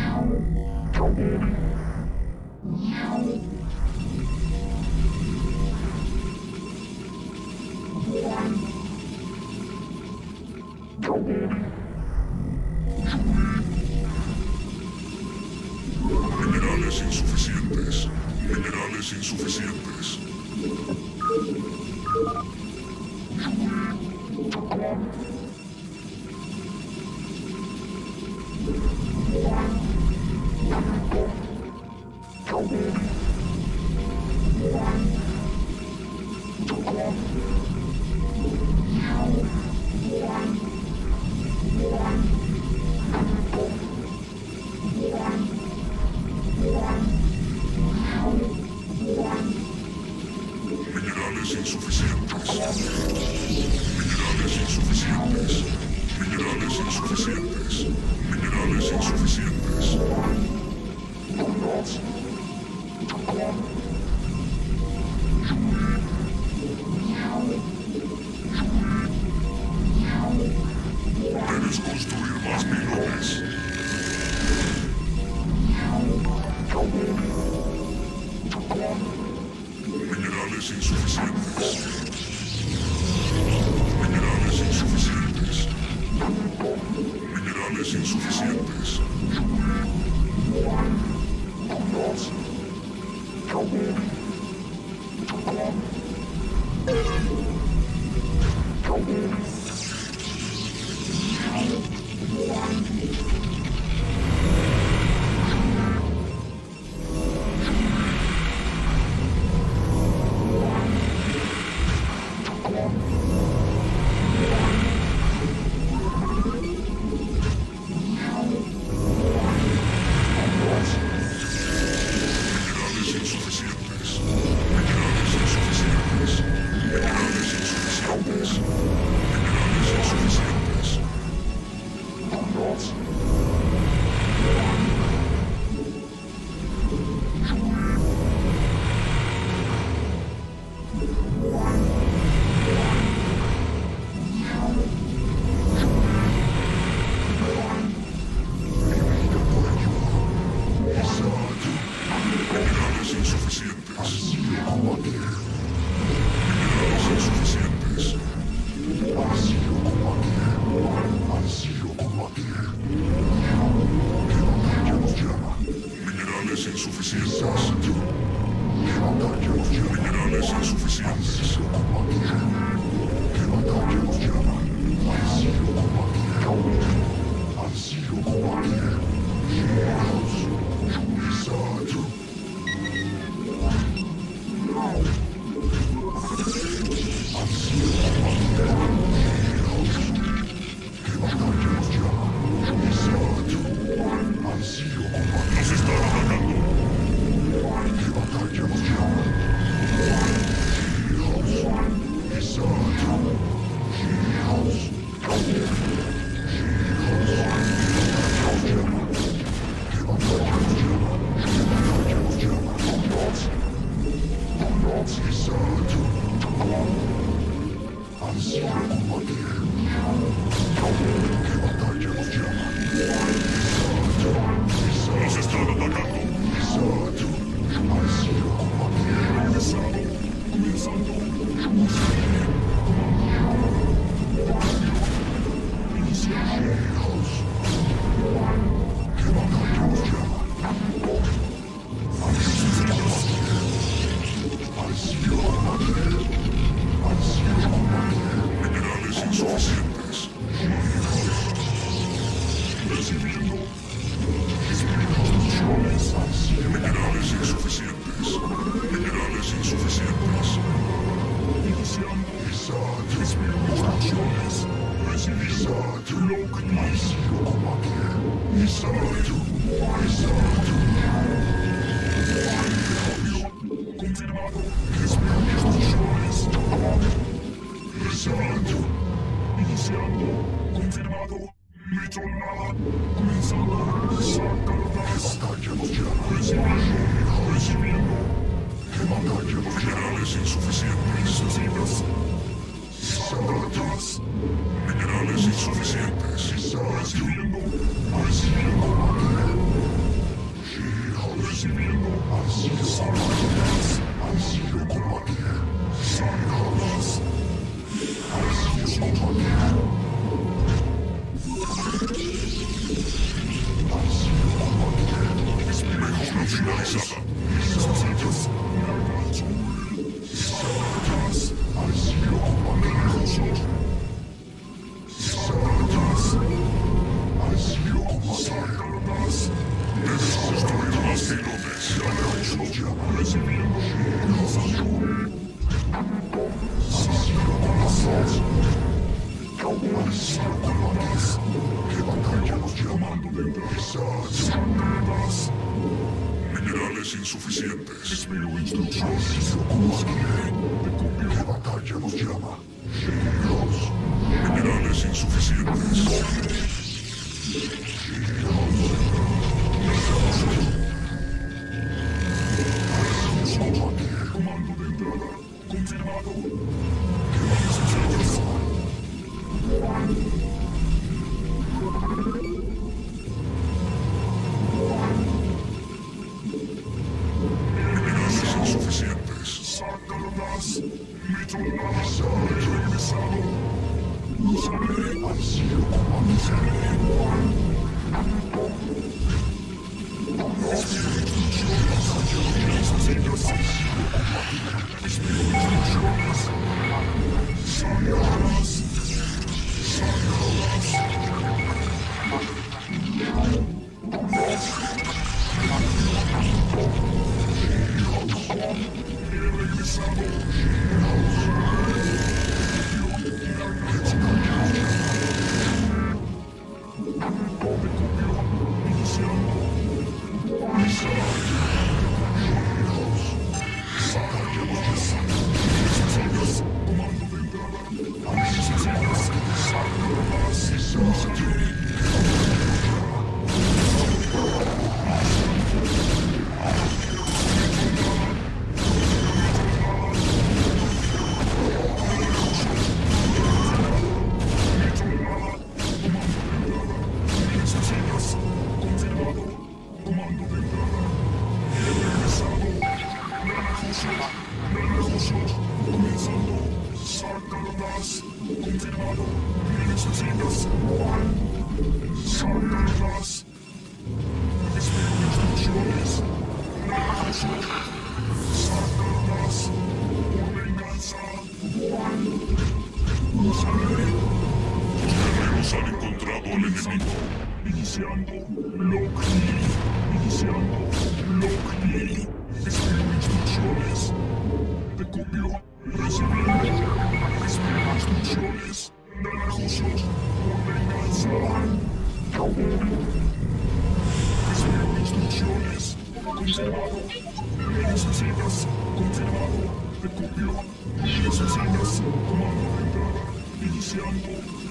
Minerales insuficientes. Minerales insuficientes. Minerales insuficientes. Minerales insuficientes. Minerales insuficientes. Minerales insuficientes. Debes construir más pilones. Minerales insuficientes. Minerales insuficientes. Minerales insuficientes. Minerales insuficientes. Minerales insuficientes. Minerales insuficientes. Minerales insuficientes. Minerales insuficientes. Minerales insuficientes. Minerales insuficientes. Minerales insuficientes. Nos están atacando. Nos están atacando. Minerales insuficientes. Recibiendo. Minerales insuficientes. Minerales insuficientes. Iniciando. Instrucciones. Recibiendo. Confirmado. Instrucciones. Recibiendo. Iniciando. Confirmado. No he hecho nada. Comenzando. Sacarlas. Recibiendo. Minerales insuficientes. Necesitas. Sacarlas. Minerales insuficientes. Recibiendo. Recibiendo. Así salvarás. Así lo combatiré. Salvarás. Así lo combatiré. Así lo combatiré. Mejora finalizada. Necesitas una razón. Salvarás. Así lo combatiré. Salvarás. Así lo combatirás. Debes construir más pilotes. Ya los llama. Recibiendo. Así lo combatirás. Así lo combatirás. ¿Qué batalla nos llamando de salvarás? Minerales insuficientes. Espero instrucciones. Así lo combatiré. ¿Qué batalla nos llama? Dios. Minerales insuficientes. Comando de entrada. Confirmado. ¿Qué necesitas? Minerales insuficientes. Sacarás. Metrolas. Regresado. Usaré. Así lo comandé. Han encontrado al enemigo. Iniciando Lockheed. Iniciando Lockheed. Espero instrucciones. Te copio. Recibiendo. Espero instrucciones. Naranjosos. Por venganza. Espero instrucciones. Confirmado. ¿Me necesitas? Confirmado. Te copio. ¿Me necesitas? Comando de entrada. Iniciando.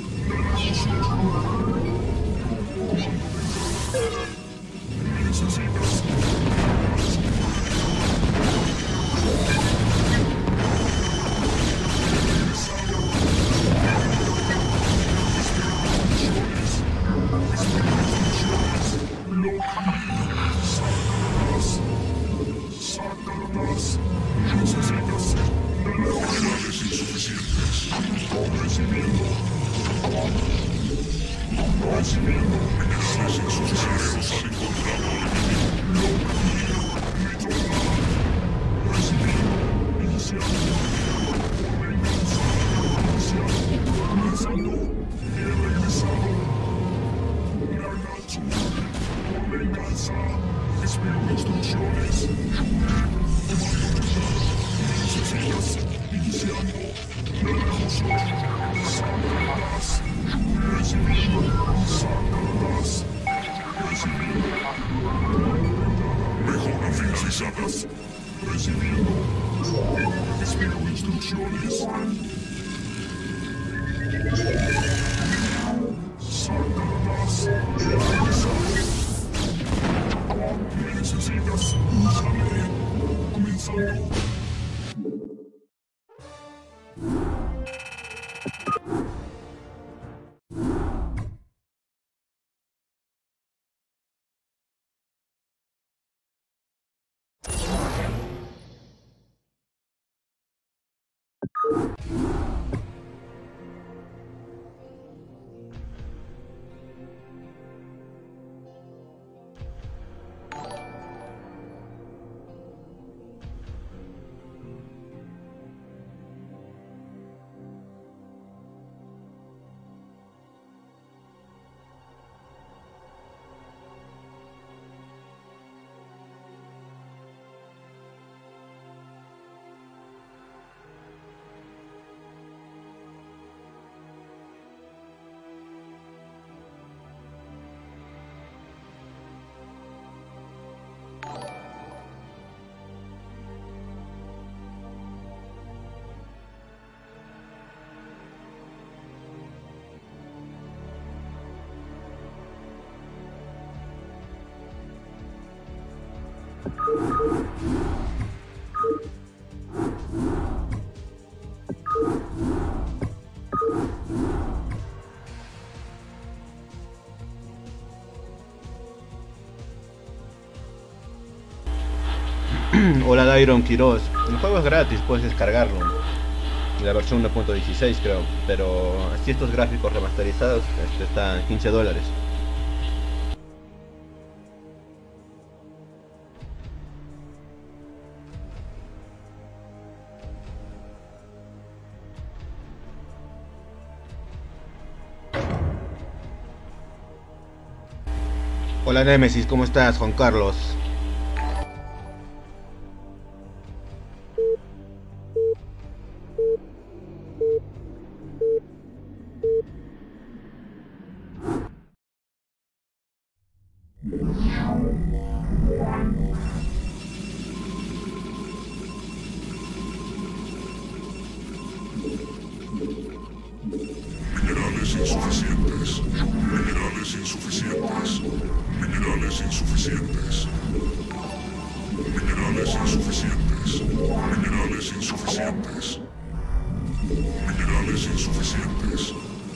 Necesitas. Sacarás. Necesitas. Minerales insuficientes. Recibiendo. Recibiendo. Minerales insuficientes. Han encontrado al enemigo. Recibiendo. Iniciando. Por venganza. Iniciando. Comenzando. He regresado. Naranjo. Por venganza. Espero instrucciones. Necesitas. Iniciando. Naranjo. Sacarás. Recibiendo. Sacarás. Recibiendo. Mejora finalizadas. Recibiendo. Espero instrucciones. Sacarás. ¿Me necesitas? Usaré. Comenzando. Hola Dairon Quiroz, el juego es gratis, puedes descargarlo, la versión 1.16 creo, pero si estos gráficos remasterizados están $15. Hola Nemesis, ¿cómo estás? Juan Carlos. Minerales insuficientes. Minerales insuficientes. Minerales insuficientes. Minerales insuficientes. Minerales insuficientes. Minerales insuficientes.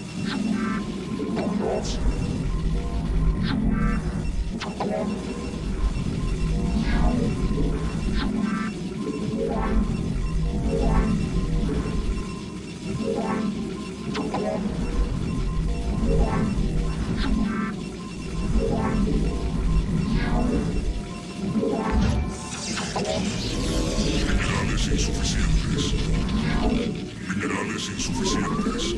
Minerales insuficientes. Minerales insuficientes.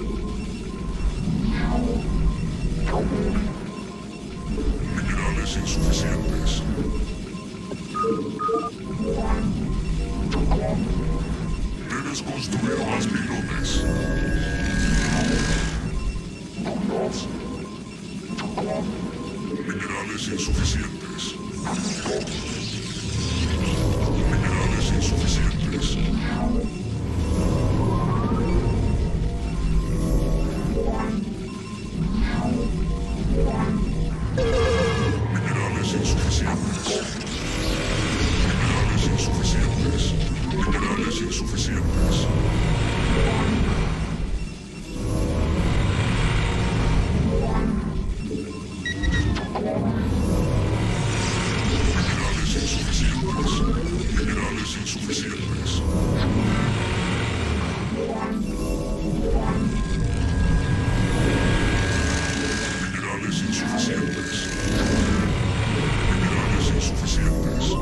Minerales insuficientes. Debes construir más pilotes. Minerales insuficientes. Minerales insuficientes. Minerales insuficientes. Minerales insuficientes. Minerales insuficientes. Minerales insuficientes. Minerales insuficientes. Minerales insuficientes. Minerales insuficientes.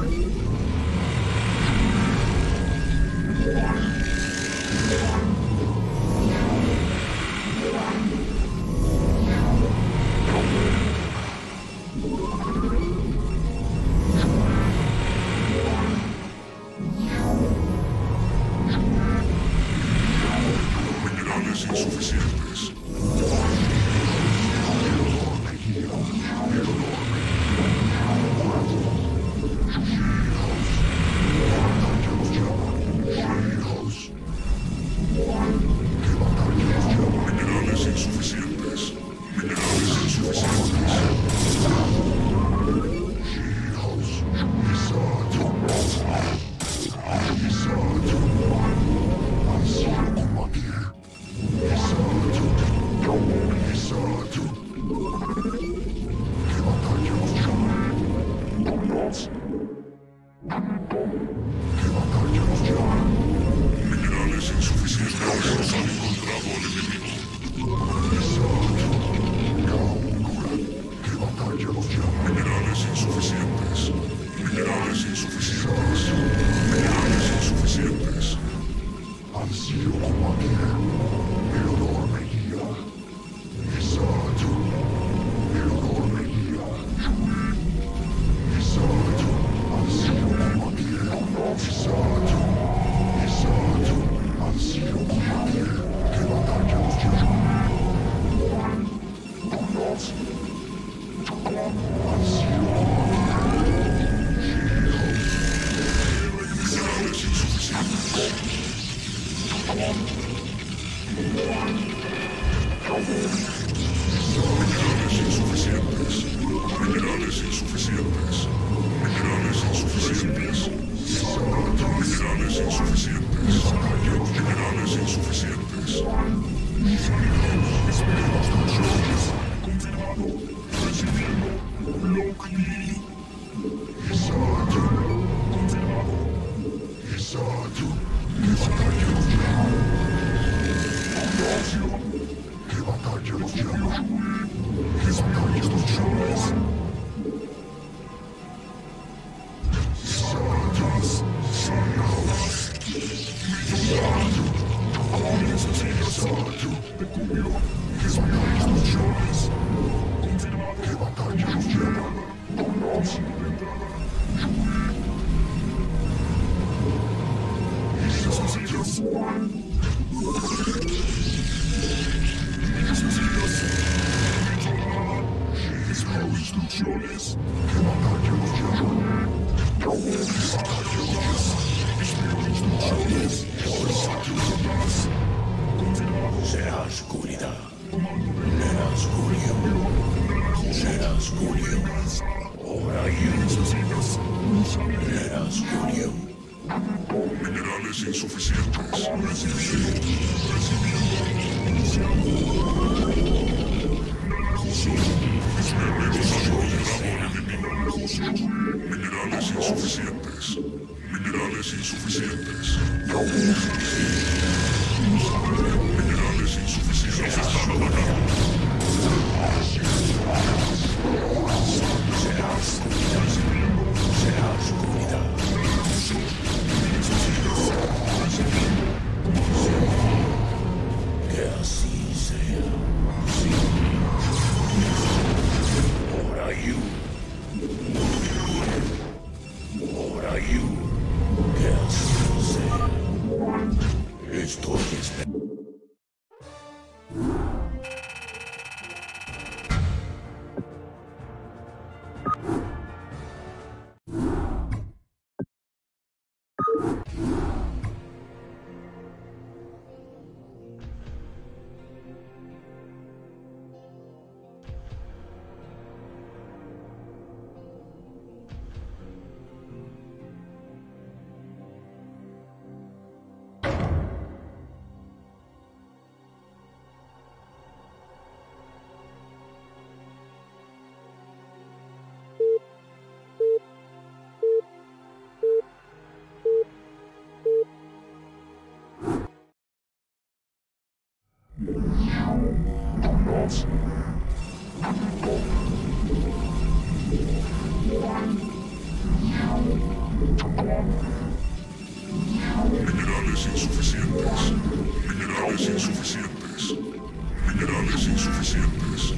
Minerales insuficientes. Minerales insuficientes. Minerales insuficientes. Minerales insuficientes. Minerales insuficientes. Minerales insuficientes. Minerales insuficientes. Será oscuridad. Que así sea. Sí. Ahora you. Ahora you. Que así sea. Estoy esperando. Minerales insuficientes. Minerales insuficientes. Minerales insuficientes.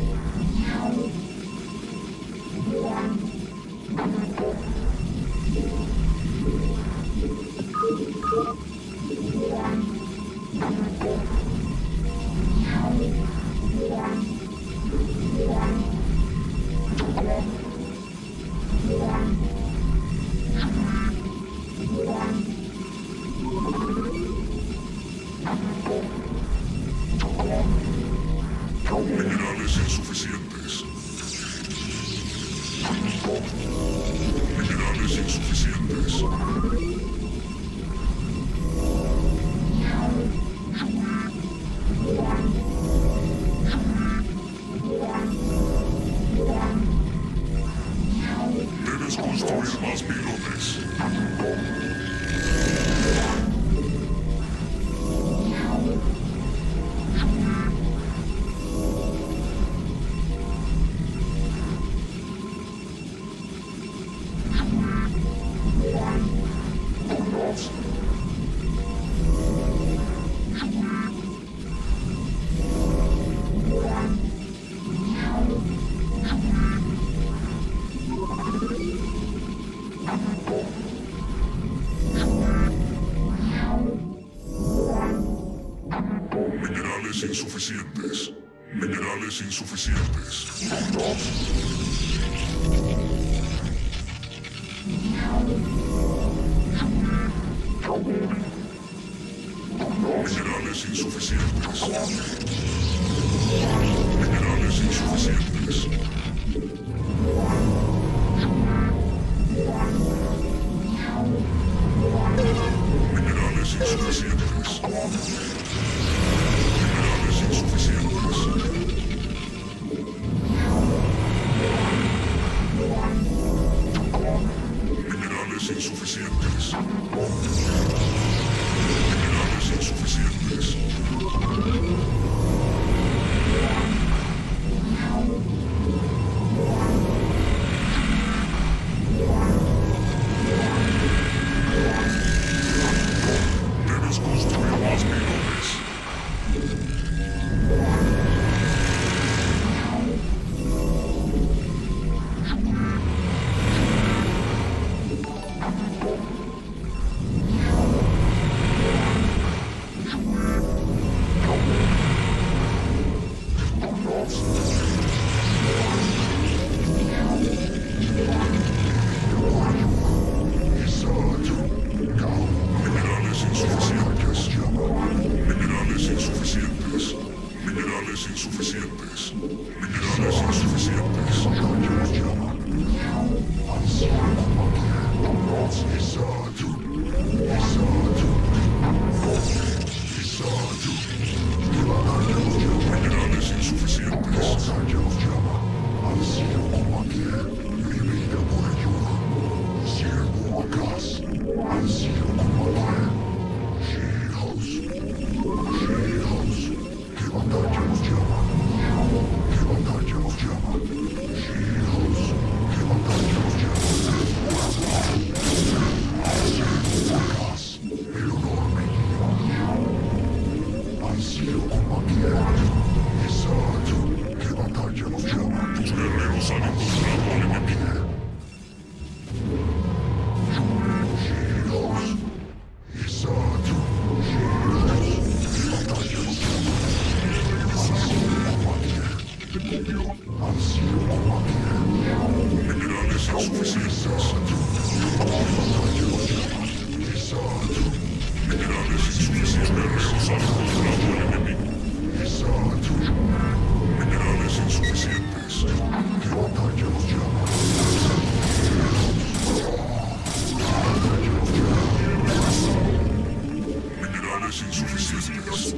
Minerales insuficientes. Minerales insuficientes. Debes construir más pilotes. Minerales insuficientes. Minerales insuficientes. Minerales insuficientes. Minerales insuficientes. Minerales insuficientes. Minerales insuficientes. Minerales insuficientes. Minerales insuficientes. Minerales insuficientes. Tus guerreros han encontrado al enemigo. Minerales insuficientes. Minerales insuficientes. Guerreros han encontrado al enemigo. Minerales insuficientes. Minerales insuficientes.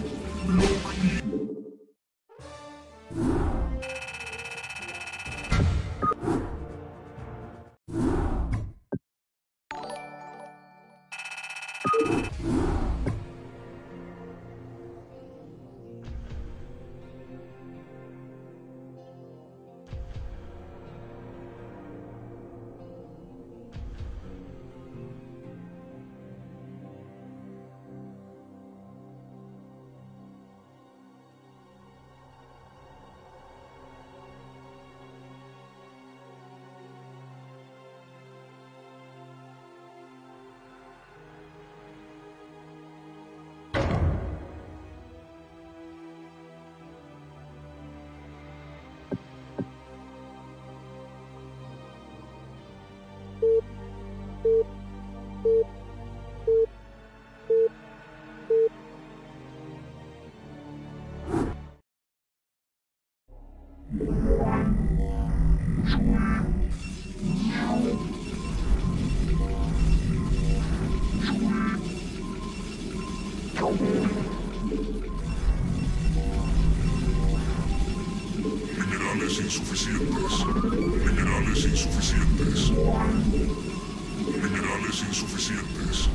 Minerales insuficientes. Minerales insuficientes. Minerales insuficientes.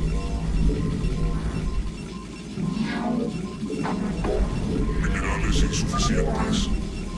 Minerales insuficientes.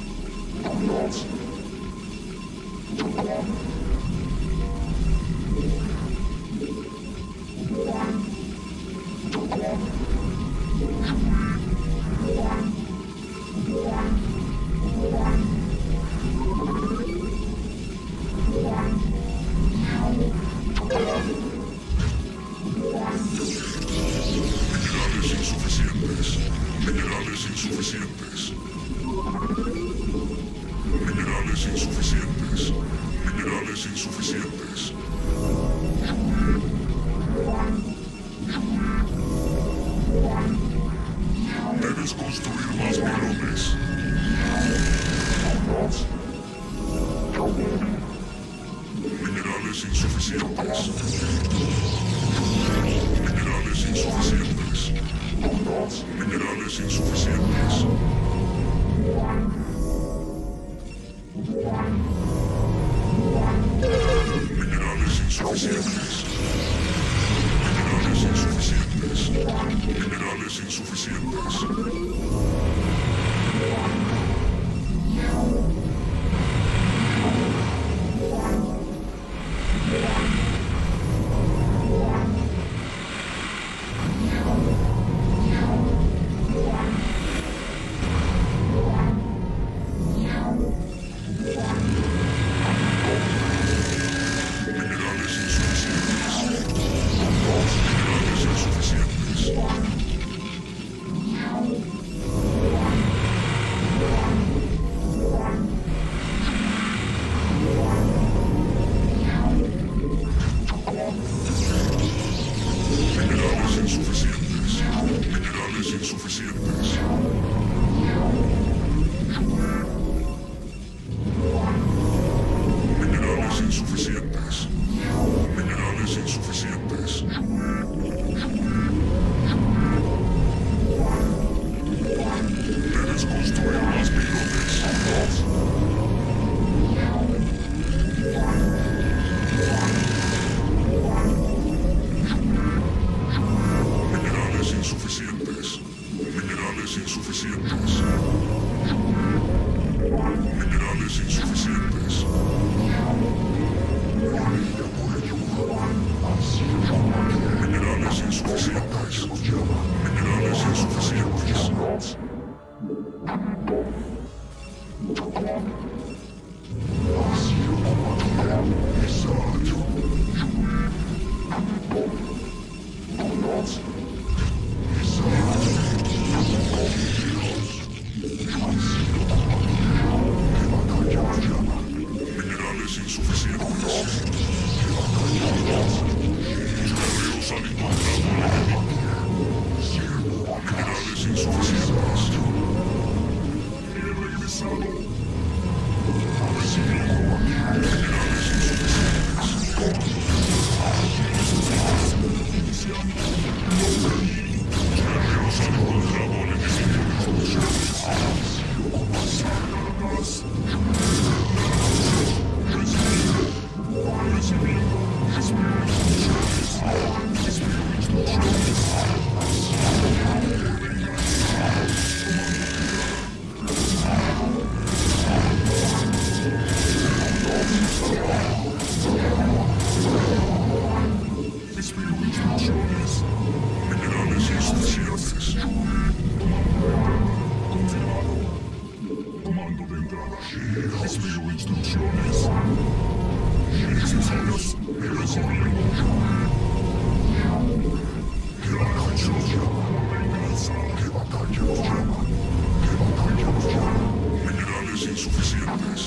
Minerales insuficientes. Minerales insuficientes. Minerales insuficientes. Minerales insuficientes. Debes construir más pilones. Minerales insuficientes. Minerales insuficientes. Minerales insuficientes. Minerales insuficientes. Minerales insuficientes. Guerreros han encontrado al enemigo. Minerales insuficientes. He regresado. Recibiendo. Minerales insuficientes. Iniciando. Guerreros han encontrado al enemigo. Minerales insuficientes. Confirmado. Comando de entrada. Espero instrucciones. Necesarios. Recibiendo. ¿Qué batalla nos llama? Venganza. ¿Qué batalla nos llama? ¿Qué batalla nos llama? Minerales insuficientes.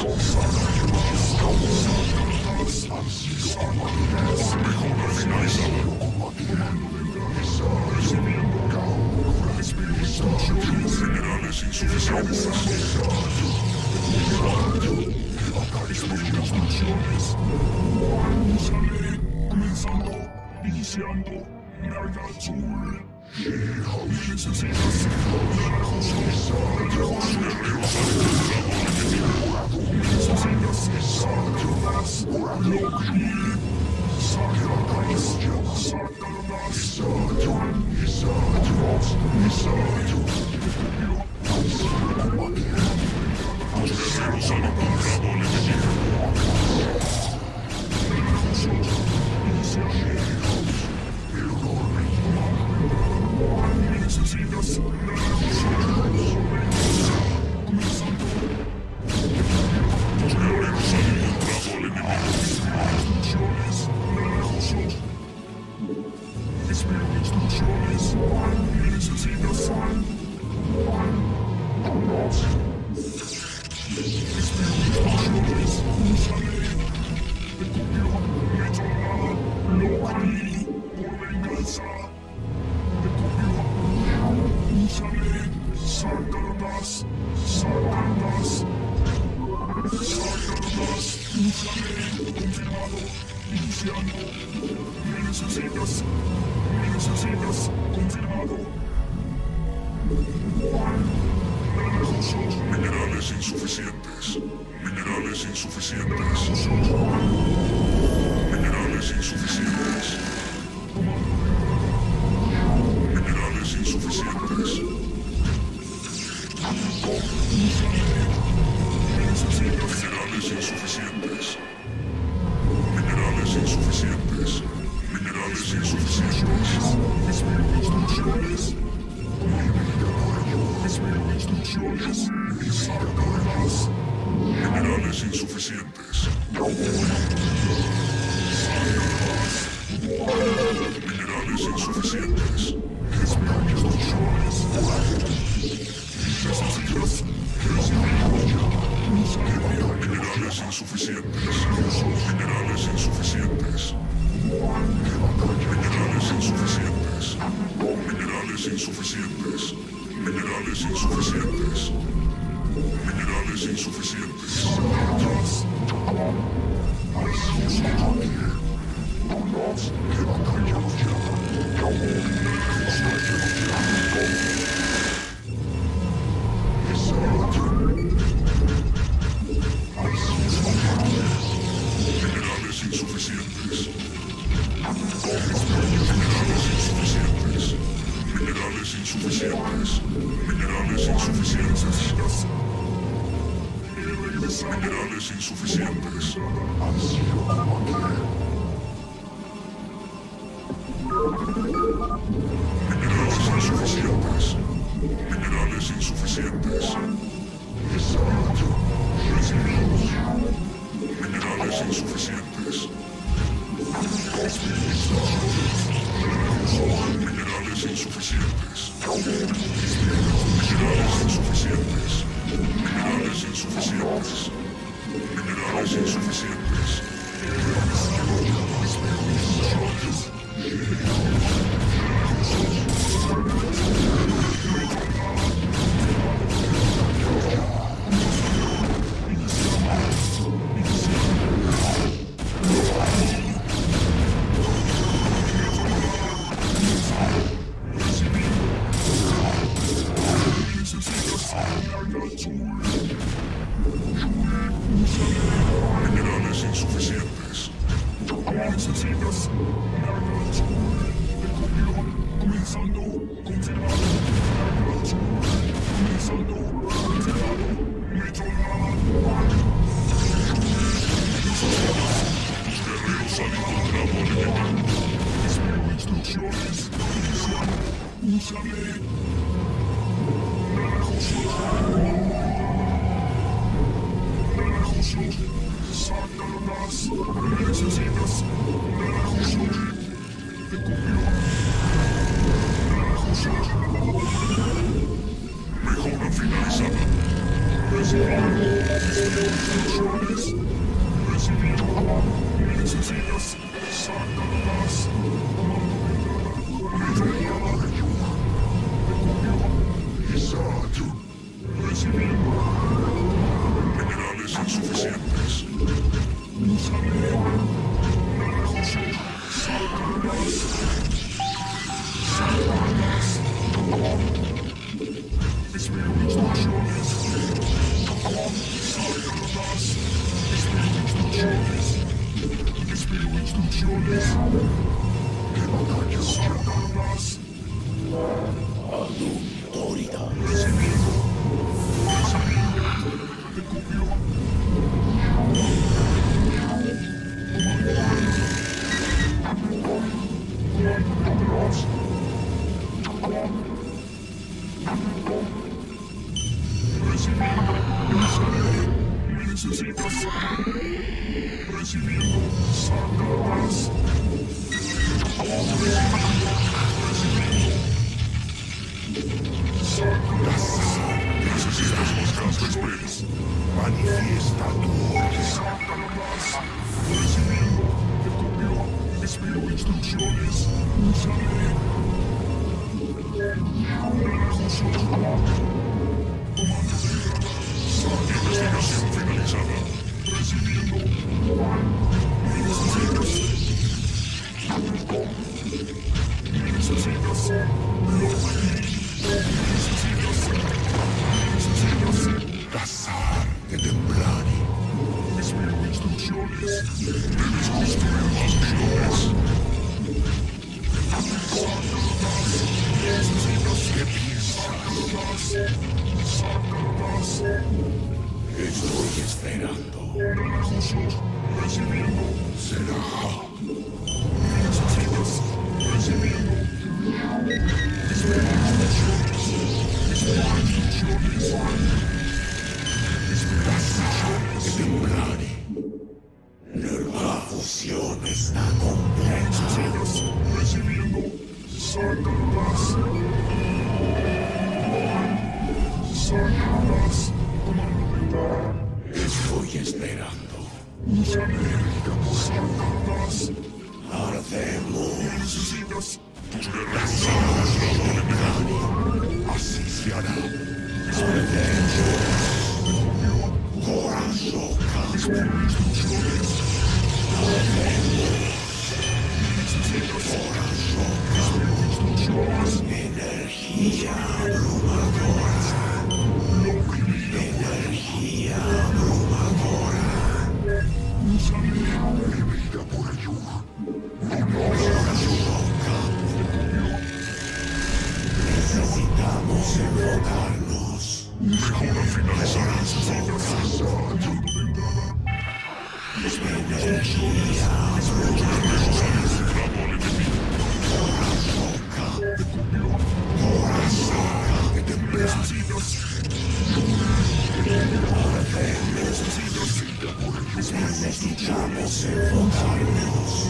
Han sido combatidas. Mejora finalizada. Recibiendo. Espero instrucciones. Minerales insuficientes. Espero instrucciones. Úsale. Comenzando. Iniciando. Narga azul. Necesitas. Guerreros necesitas. Loki. Guerreros han encontrado al enemigo. Necesitas. Comenzando. Los guerreros han encontrado al enemigo. Instrucciones. Naranjosos. Espero instrucciones. Necesitas. Espero instrucciones. Úsale. Te copio. Me llama. Loki. Por venganza. Te copio. Úsale. Sacardas. Sacardas. Sacardas. Úsale. Confirmado. Iniciando. Me necesitas. Me necesitas. Confirmado. Naranjosos. Minerales insuficientes. Minerales insuficientes. Minerales insuficientes. Minerales insuficientes. Minerales insuficientes. Minerales insuficientes. Minerales insuficientes. Espero instrucciones. Espero instrucciones. Sacarlas. Minerales insuficientes. Minerales insuficientes. Espero instrucciones. Necesitas. Minerales insuficientes. Minerales insuficientes. Minerales insuficientes. Minerales insuficientes. Minerales insuficientes. Minerales insuficientes. Minerales insuficientes. Minerales insuficientes. Minerales insuficientes. Minerales insuficientes. Minerales insuficientes. Minerales insuficientes. Minerales insuficientes. Minerales insuficientes. Necesitas comenzando confirmado. Comenzando confirmado. Tus guerreros han encontrado al enemigo. Espero instrucciones. Úsale. Sácalas. Necesitas te cumplió. Mejora finalizada. Recibido instrucciones. Recibido. Necesitas sácalas. Recibiendo. Minerales insuficientes. Espero instrucciones. Espero instrucciones. ¿Qué batallas? Sácalas. Autoridad. Recibiendo. Te cumplió. Necesitas. Recibiendo. Sácalas. Necesitas buscar después. Manifiesta tu orden. Sácalas. Recibiendo. Te copió. Espero instrucciones. Úsale. Investigación finalizada. Recibiendo. Necesitas. Cazar de temprano. Espero instrucciones. Debes construir más misiones. ¿Qué piensas? Sácalas. Estoy esperando. Recibiendo. Será. Necesitas. Recibiendo. Espero instrucciones. Espero instrucciones. De temprano. La fusión está completa. Necesitas. Recibiendo. Sácalas. Sácalas. Estoy esperando. Sácalas. Ardemos. Necesitas. Tus guerreros han encontrado al enemigo. Así se hará. Ardemos. Corazón. Espero instrucciones. Necesitas. Espero instrucciones. Energía abrumadora. Energía abrumadora. Enemiga por ayuda. Necesitamos enfocarnos. Mejora finalizada. Energía necesitamos enfocarnos.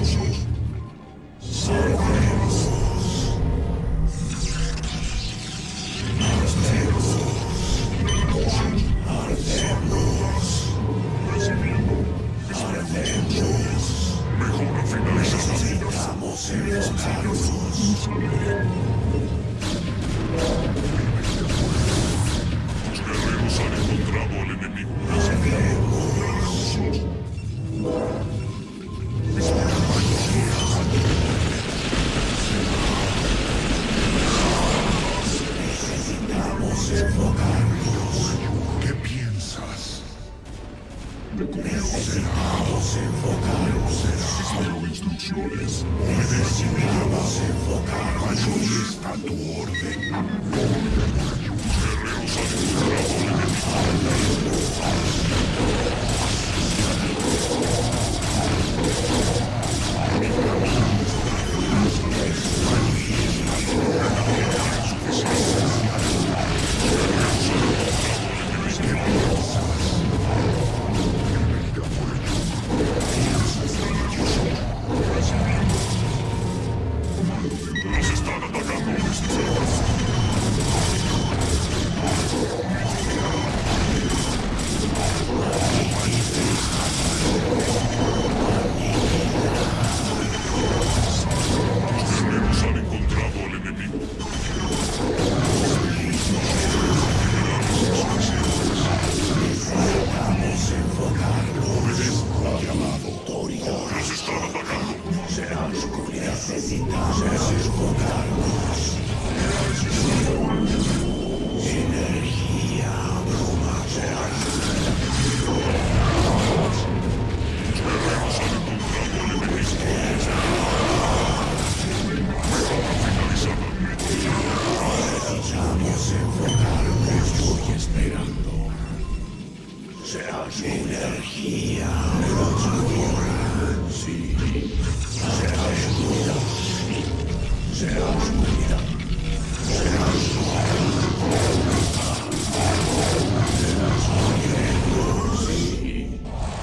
Mejora finalizada. Necesitamos enfocarnos. Tus guerreros han encontrado al enemigo. Espera. Necesitamos enfocarnos. Espero instrucciones. Necesitamos enfocarnos. Aquí está tu orden. Nos están atacando. Los guerreros han encontrado al enemigo. Necesitamos enfocarnos. Llamado autoridad. Nos están atacando. Será oscuridad. Necesitamos enfocarnos. Energía, bruma, será. Necesitamos enfocarnos. Estoy esperando. Será energía, bruma, sí. Será oscuridad. Será oscuridad. Será oscuridad. Sí.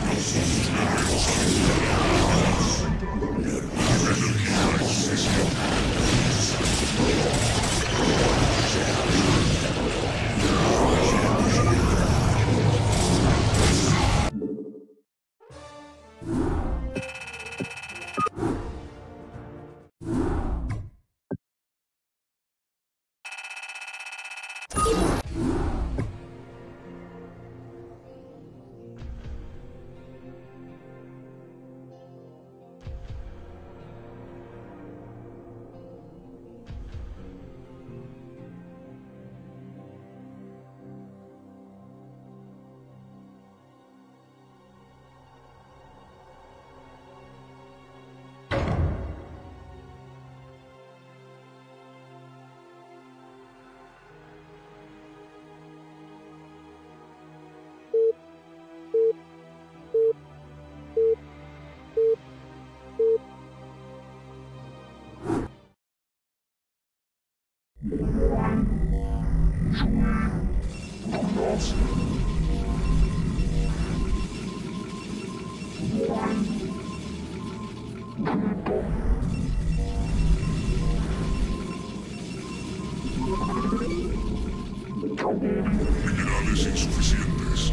Minerales insuficientes.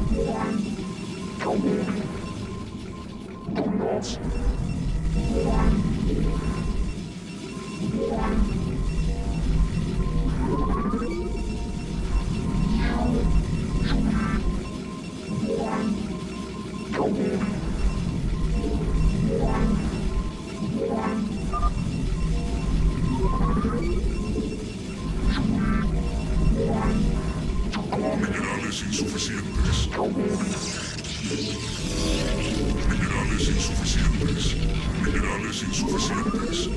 Minerales insuficientes. Minerales insuficientes. Minerales insuficientes.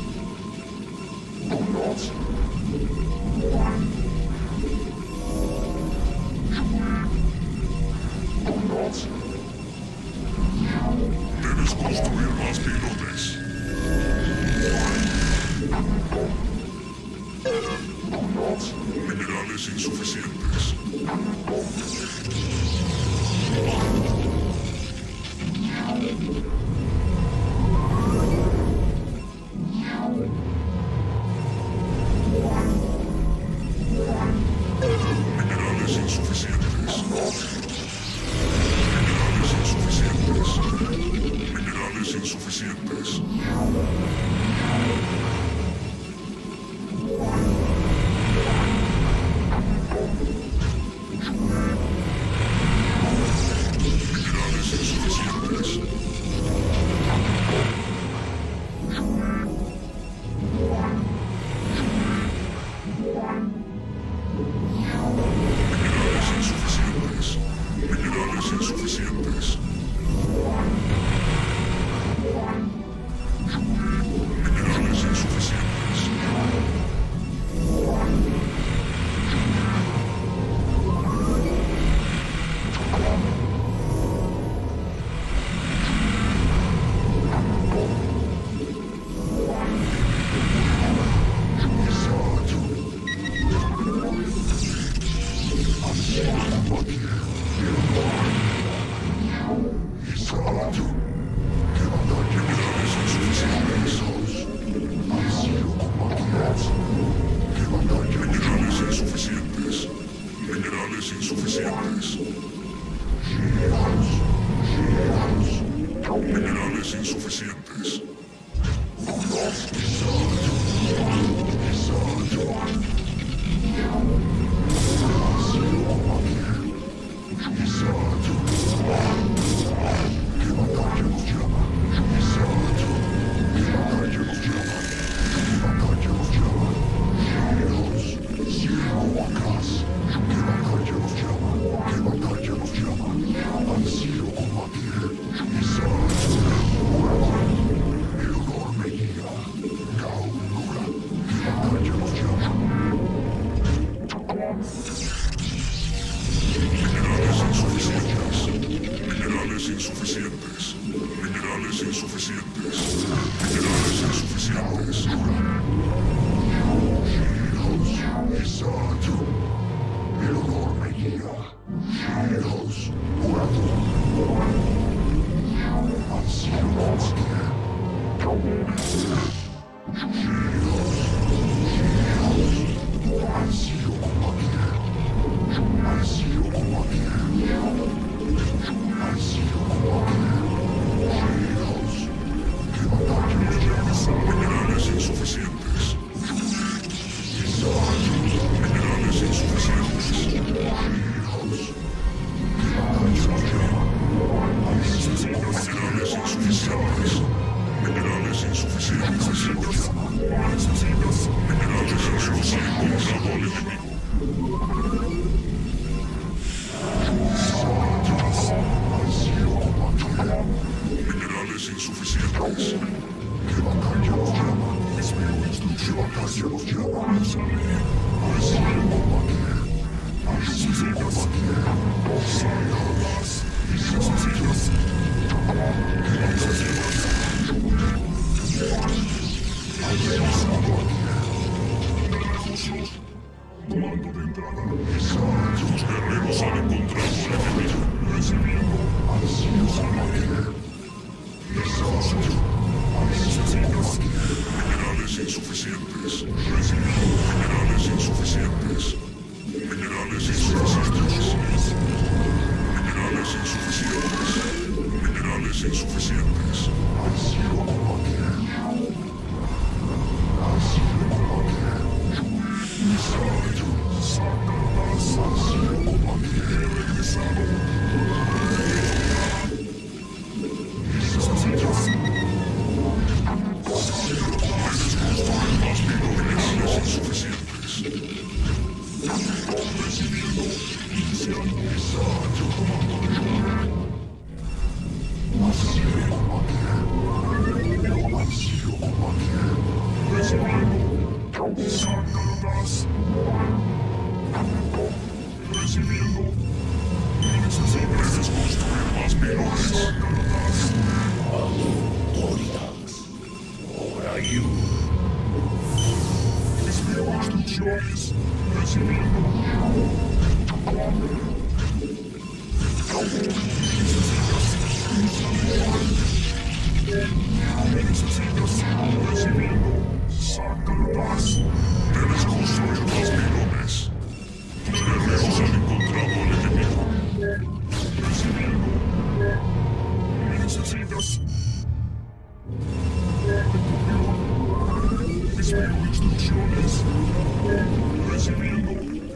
Debes construir más pilotes. Minerales insuficientes. Minerales insuficientes. Minerales insuficientes. Minerales insuficientes. Minerales insuficientes. Minerales insuficientes. Minerales insuficientes. Minerales insuficientes. Minerales insuficientes. Minerales insuficientes. Minerales insuficientes. Exacto. El olor me guía. Giros. Minerales insuficientes. Minerales insuficientes. Minerales insuficientes. Minerales insuficientes. Minerales insuficientes. Bravo al enemigo. Minerales insuficientes. Que batalla nos llama. Espero instrucción. Que batalla nos llama. Así combatir. Así combatir. Salvadas. Necesitas. Comando de entrada. Los guerreros han encontrado al enemigo. Recibiendo. Ansios a morir. Minerales insuficientes. Minerales insuficientes. Minerales insuficientes. Minerales insuficientes. Minerales insuficientes. Ansío combatir. Ansío combatir. Exacto. Sacarás. Ansío combatir. He regresado. Necesitas. Minerales insuficientes. Recibiendo. Iniciando. Exacto. Ansío combatir. Ansío combatir. Recibiendo. Sacarás. Recibiendo. Necesitas construir más pilones. Autoridades. Ahora yo. Espero instrucciones. Recibiendo. Necesitas. Recibiendo. Sacarás. Debes construir más pilones. Tus guerreros han encontrado al enemigo. Recibiendo. Necesitas. Espero instrucciones. Recibiendo.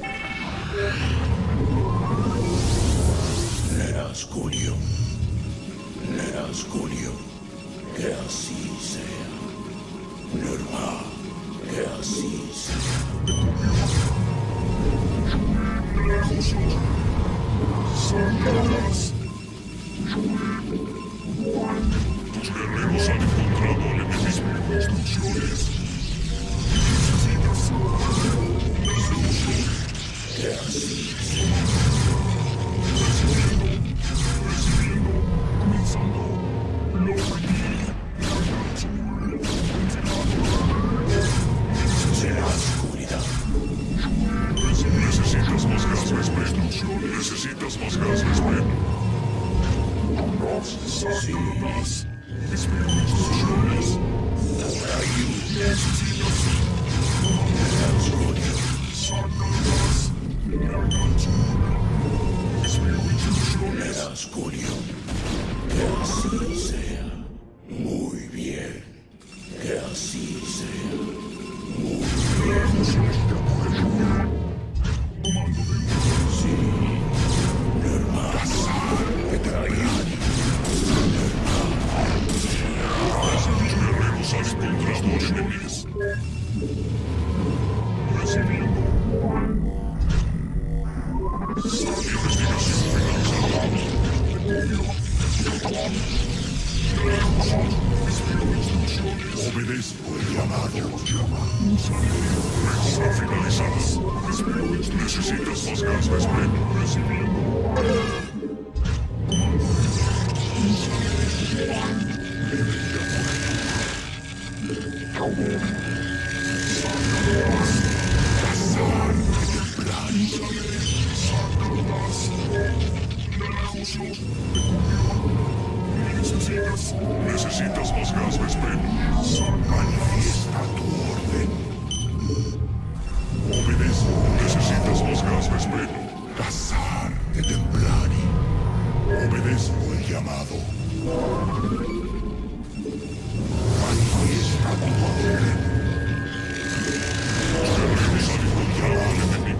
Leras Julio. Leras Julio. Que así sea. Nerva. Que así sea. Sacarás. Tus guerreros han encontrado al enemigo. Instrucciones. Necesitas. Que así sea. Recibiendo. Comenzando. Lo requiere. Será oscuridad. Necesitas más gases para instrucciones. Necesitas más gas, respeto. Sí. Espero instrucciones. Por ahí. Necesitas. Transculio. Saca el gas. Espero instrucciones. Transculio. Que así sea. Muy bien. Que así sea. Muy bien. Comando de Sí. Normal. Que traerán. Los guerreros han encontrado enemigos. Recibiendo. Investigación finalizada. Espero instrucciones. Obedezco el llamado. Mejora finalizada. Espero necesitas más gas, respeto. Recibiendo. Necesitas más gas, respeto. Manifiesta tu orden. Obedezco. Necesitas más gas, respeto. Cazar de Templari. Obedezco. El llamado. Manifiesta tu orden. Guerreros han encontrado al enemigo.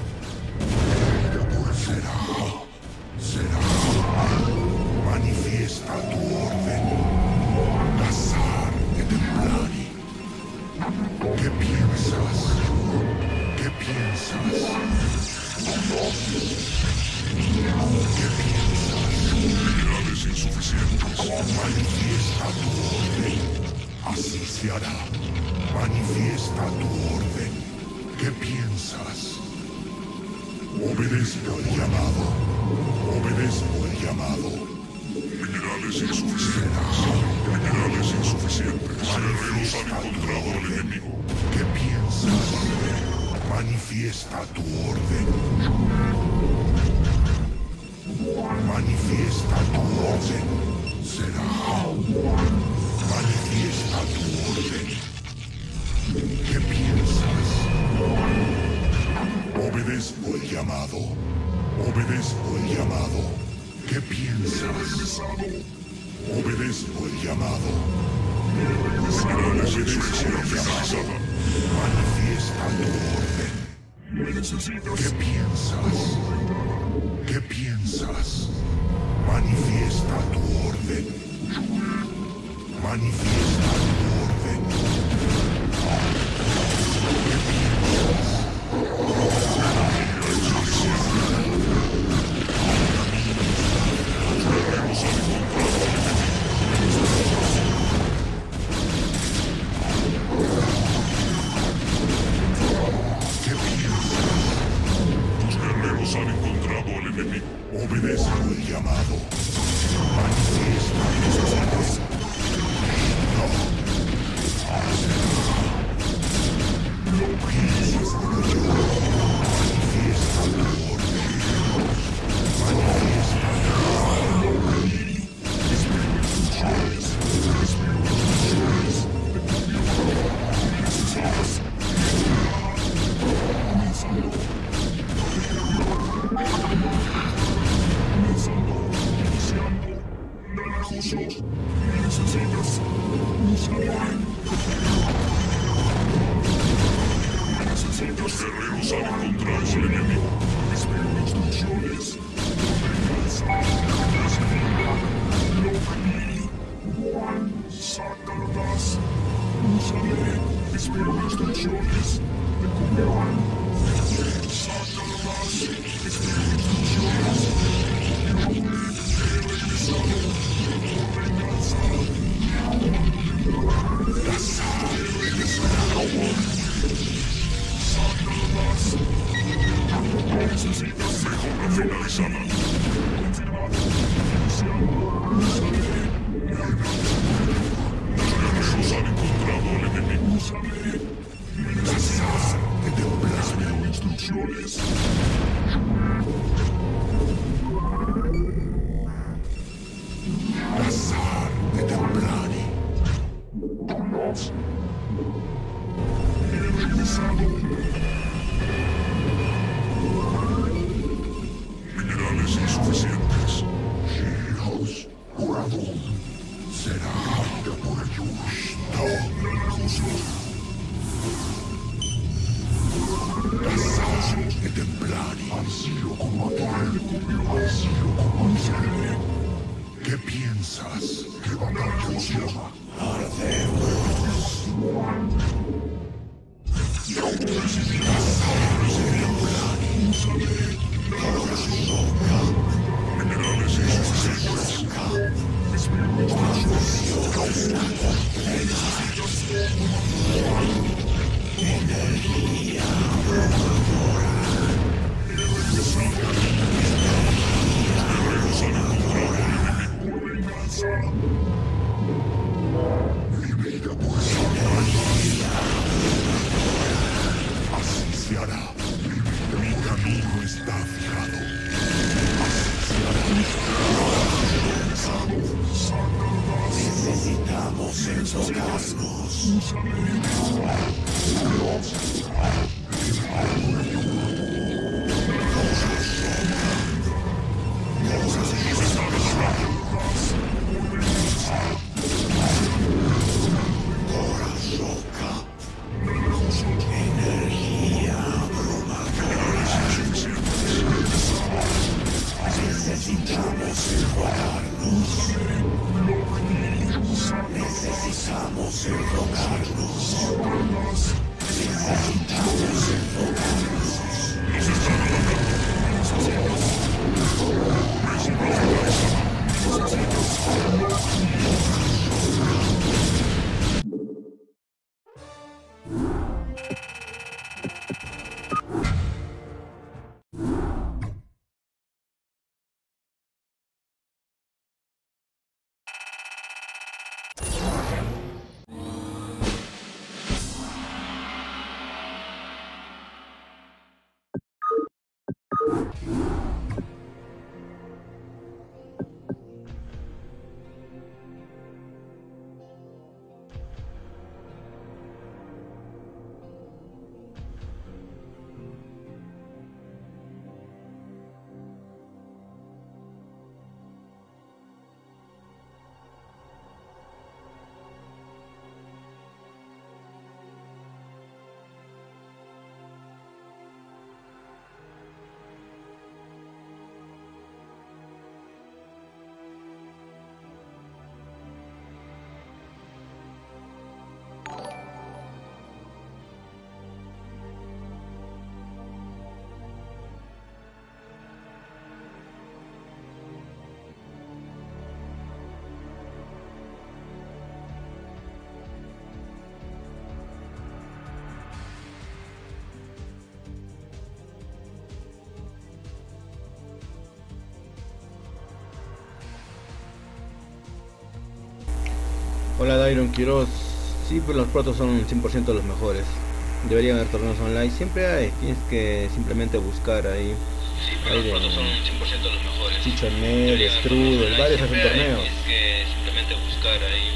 Será. Manifiesta tu orden. Cazar de Templari. ¿Qué piensas? ¿Qué piensas? ¿Qué piensas? Minerales insuficientes. Manifiesta tu orden. Así se hará. Manifiesta tu orden. ¿Qué piensas? Obedezco el llamado. Obedezco el llamado. Minerales insuficientes. Minerales insuficientes. Guerreros han encontrado al enemigo. ¿Qué piensas? Manifiesta tu orden. Manifiesta tu orden. Será. Manifiesta tu orden. ¿Qué piensas? Obedezco el llamado. Obedezco el llamado. ¿Qué piensas? Obedezco el llamado. Minerales insuficientes finalizada. Manifiesta tu orden. Me necesitas. ¿Qué piensas? ¿Qué piensas? Manifiesta tu orden. Manifiesta tu orden. ¿Qué piensas? Guerreros han encontrado al ¿Qué piensas? Tus guerreros han encontrado al enemigo. Obedezco el llamado. Manifiesta tus órdenes. No pienses como yo. Manifiesta tu orden. Manifiesta tu orden. Espero instrucciones. Espero instrucciones. Necesitas. Comenzando. Iniciando. Naranjoso. Necesitas. Necesitas. Guerreros han encontrado al enemigo. Espero instrucciones. Saca el gas. Usaré. Espero instrucciones. Saca el gas. Espero instrucciones. He regresado. Venganza. He regresado. Saca el gas. Necesitas mejora finalizada. Confirmado. Iniciando. Usaré. Los guerreros han encontrado al enemigo. Usaré. Necesitas. de Templari. Espero instrucciones. piensas? ¿Qué batalla os llama? Ardemos. Y aún recibirás minerales insuficientes. Mi vida Así se hará. Mi camino está fijado. Necesitamos enfocarnos. Energía abrumadora. Necesitamos enfocarnos. Necesitamos enfocarnos. Necesitamos enfocarnos. Hola Dairon Quiroz. Sí, pues los protos son 100% los mejores. Deberían haber torneos online. Siempre hay, tienes que simplemente buscar ahí. Sí, pero los protos son 100% los mejores. Chichonel, Strudel, varios hacen torneos. Tienes que simplemente buscar ahí.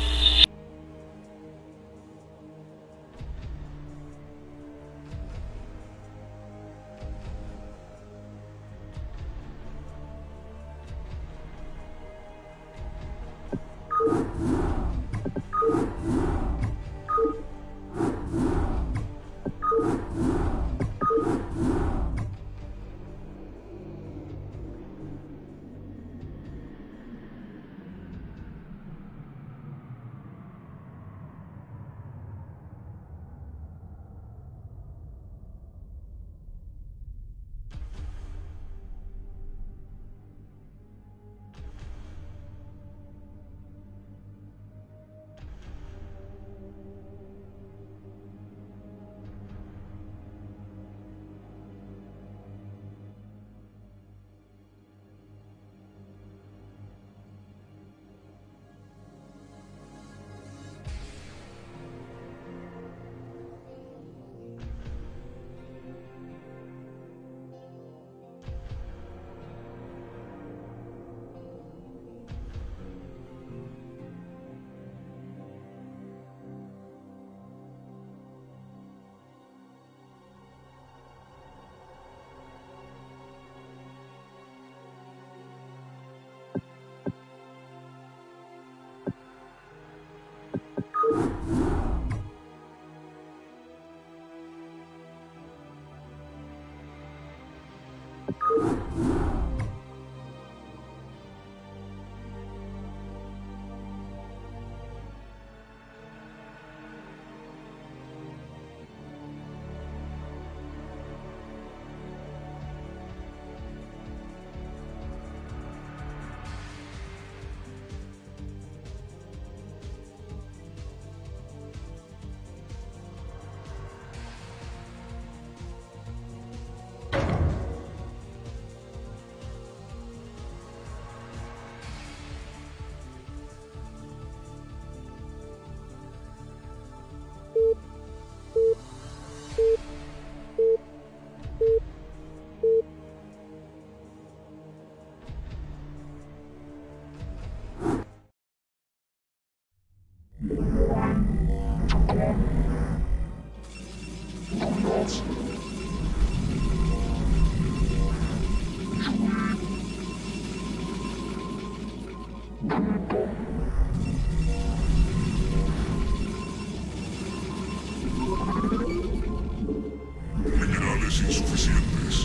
Minerales insuficientes.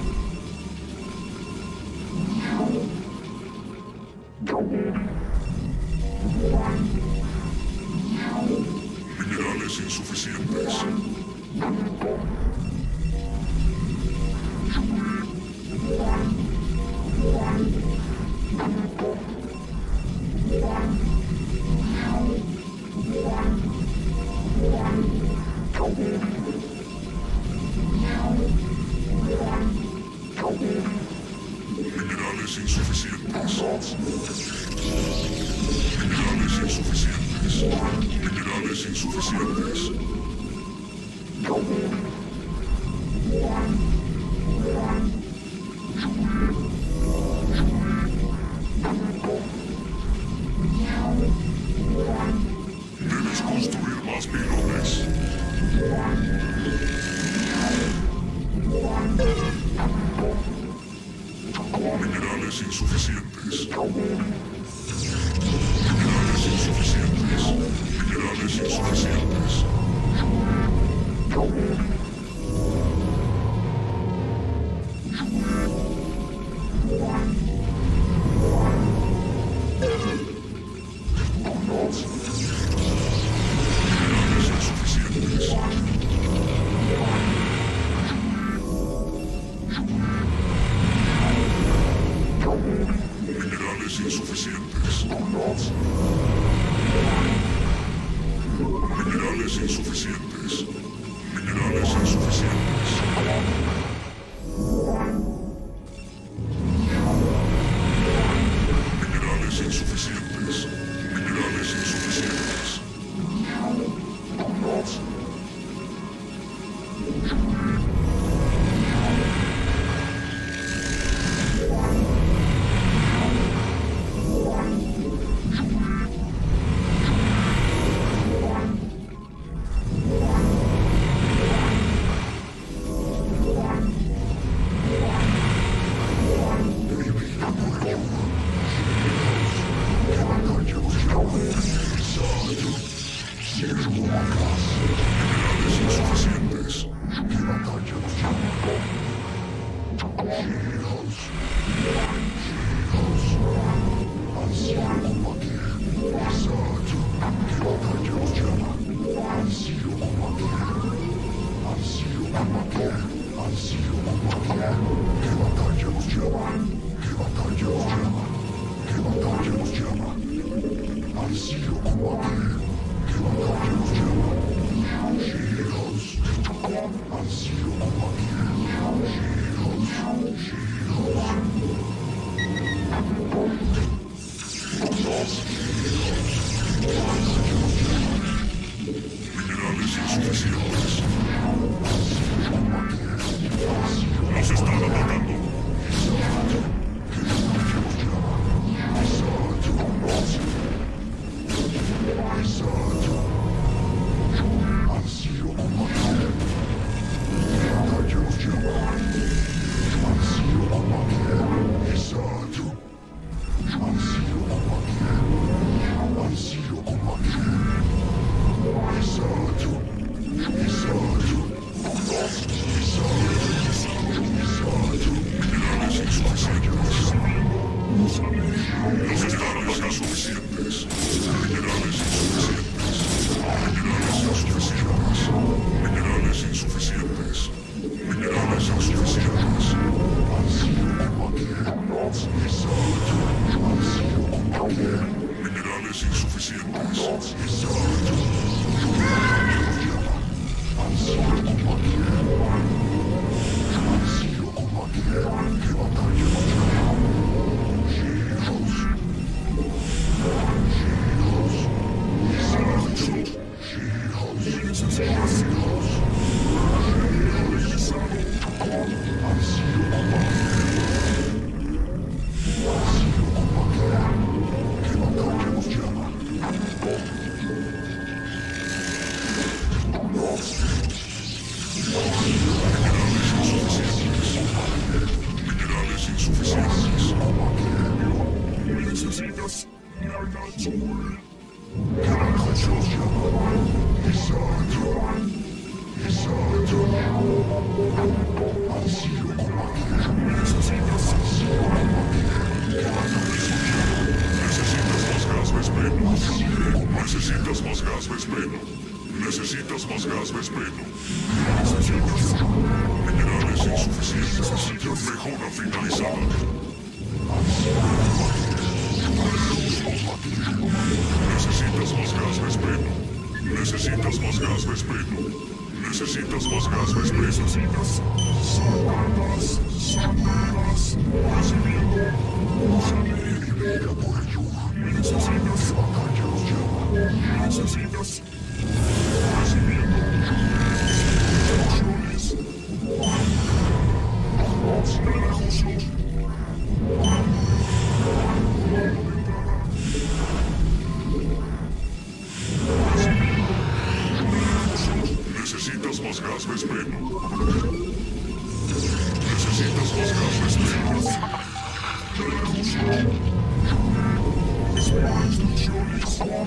Minerales insuficientes. Minerales insuficientes. Minerales insuficientes. Minerales insuficientes. Debes construir más pilotes. Minerales insuficientes. Minerales insuficientes. Minerales insuficientes. Minerales insuficientes. Minerales insuficientes. Minerales insuficientes. Minerales insuficientes. Minerales insuficientes. Minerales insuficientes. Minerales insuficientes. Minerales insuficientes. Nos están atacando. Necesitas Necesitas más gas, Vespeno. Necesitas más gas, Vespeno. Minerales insuficientes. Mejora finalizada. Necesitas más gas, Vespeno. Necesitas más gas, Vespeno. Necesitas más gas, Vespeno. Necesitas recibiendo. Venga por ayuda. Necesitas batalla los llama. Necesitas recibiendo instrucciones. Relajosos. Necesitas más gas, Vespeno. Necesitas más gas, Vespeno. Espera instrucciones.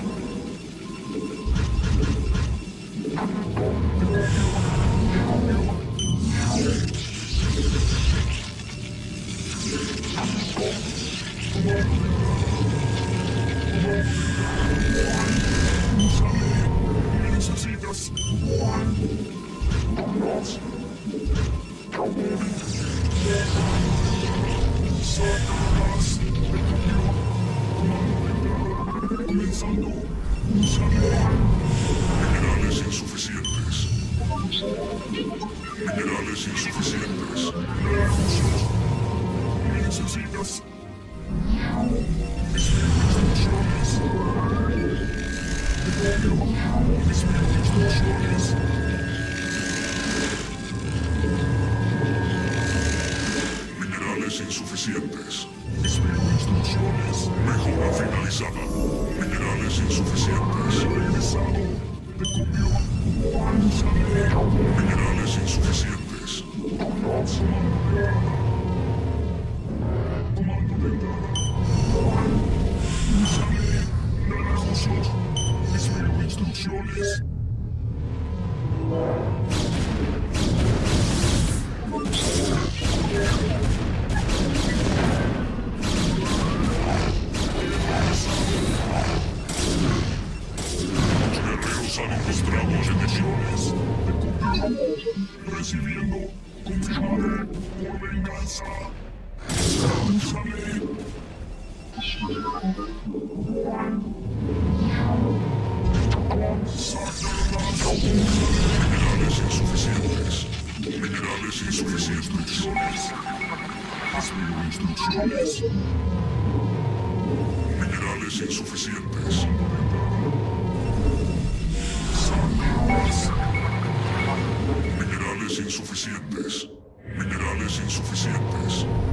Necesitas sacarlas de cambio. Comenzando. Minerales insuficientes. Minerales insuficientes. Necesitas instrucciones. Instrucciones. Minerales insuficientes. Instrucciones. Mejora finalizada. Minerales insuficientes. Regresado. De cambio. Minerales insuficientes. Comando de entrada. Relajosos. Espero instrucciones. Los guerreros han encontrado enemigos. Recibiendo. Confirmado. Por venganza. Úsame. Minerales insuficientes. Minerales insuficientes. Espero instrucciones. Minerales insuficientes. Minerales insuficientes. Minerales insuficientes.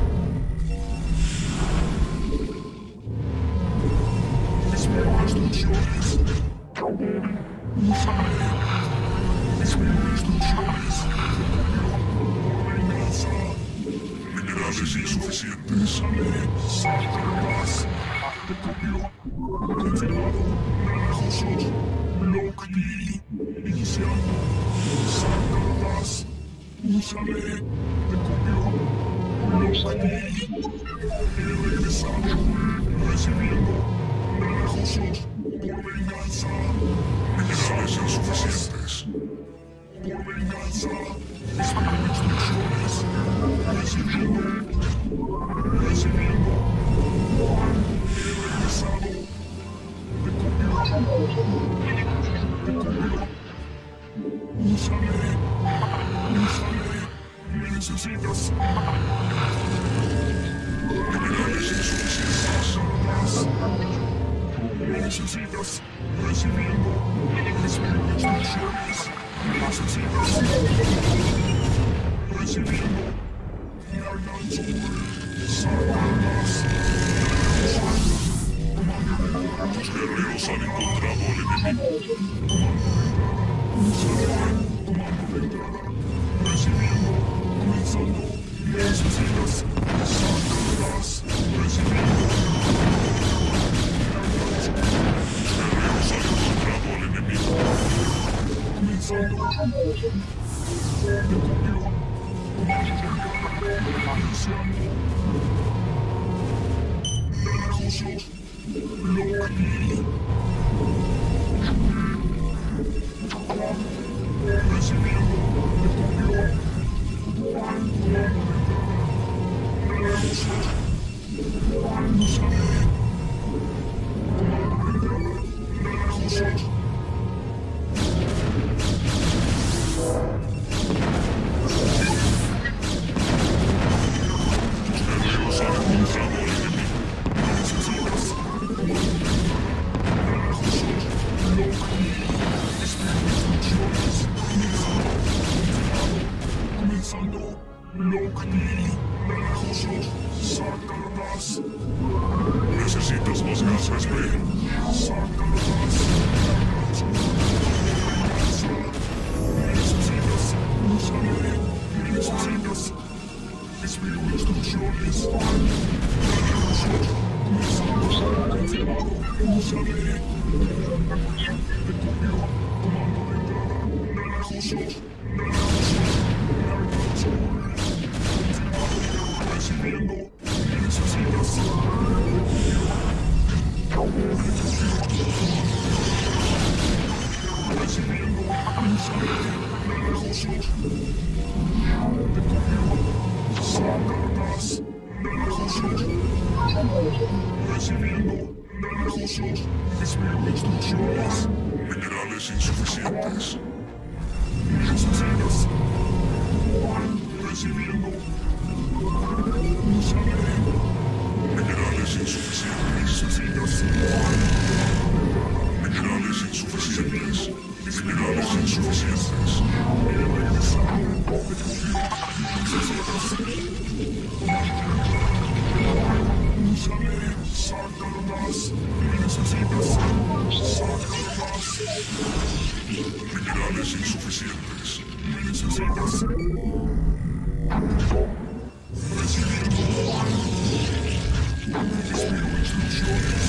Espero instrucciones. Espero instrucciones. Por venganza. Minerales insuficientes. Sacarlas. De cambio. Confirmado. Relajosos. Lockdy. Iniciando. Sacarlas. Úsame. De cambio. Lockdy. He regresado. Recibiendo. Relajosos. Por venganza. Minerales insuficientes. Por venganza. Espero instrucciones. Recibiendo. Recibiendo. He regresado. De cambio. De cambio. Úsame. Úsame. Me necesitas. Minerales insuficientes. Me necesitas. Recibiendo. Espero instrucciones. Me necesitas. Recibiendo. Me alcanzo. Sacarlas. Los guerreros han encontrado al enemigo. Comando de entrada. Recibiendo. Comenzando. Necesitas. Sacarlas. Recibiendo. Necesitas más gases, B. Necesitas. Espero instrucciones. Confirmado. Usaré. Comando de entrada. Recibiendo. Necesitas. Recibiendo. Sacarás. Recibiendo. Espero instrucciones. Minerales insuficientes. Necesitas. Recibiendo. Usaré. Minerales insuficientes. Necesitas. Minerales insuficientes. Minerales insuficientes. Usaré. Sacarás. Necesitas. Sacarás. Minerales insuficientes. Necesitas. Recibiendo. Espero instrucciones.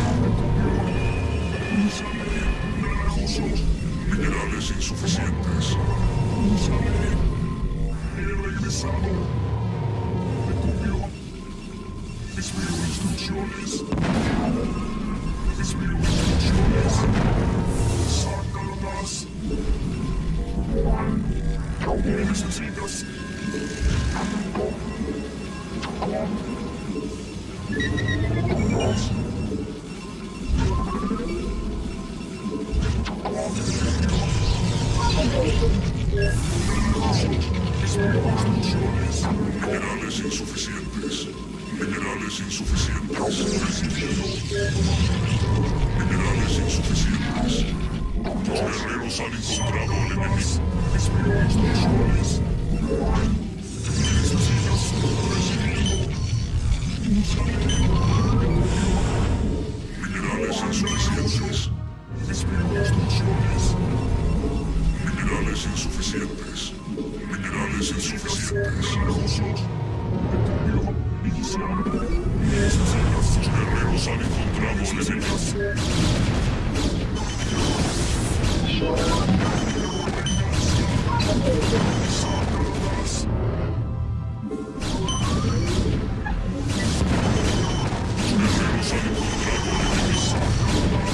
Usaré. Minerales insuficientes. Usaré. He regresado. Me copio. Espero instrucciones. Espero instrucciones. Sacarás. ¿Qué necesitas? Minerales insuficientes. Minerales insuficientes. Minerales insuficientes. Los guerreros han encontrado al enemigo. Espero instrucciones. Necesitas. Recibiendo. Minerales insuficientes. Espero instrucciones. Minerales insuficientes. Minerales insuficientes. Los guerreros han encontrado al enemigo. Sacarás. Los guerreros han encontrado al enemigo.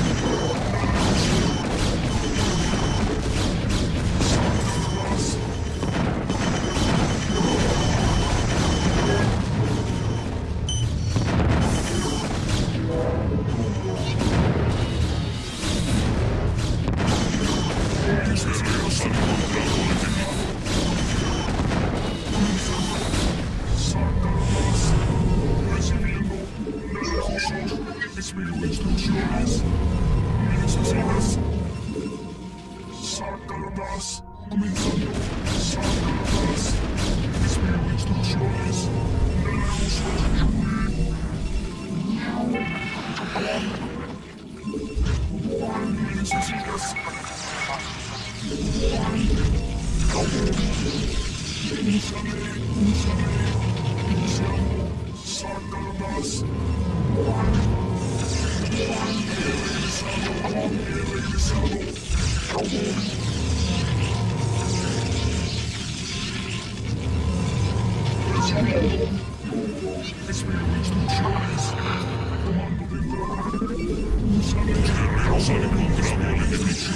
Sacarás. Espero instrucciones. Necesitas. Sacarás. Comenzando. Sacarás. Espero instrucciones. Necesitas. Sacarás. He regresado. Espero instrucciones. Comando de entrada. Guerreros han encontrado al enemigo.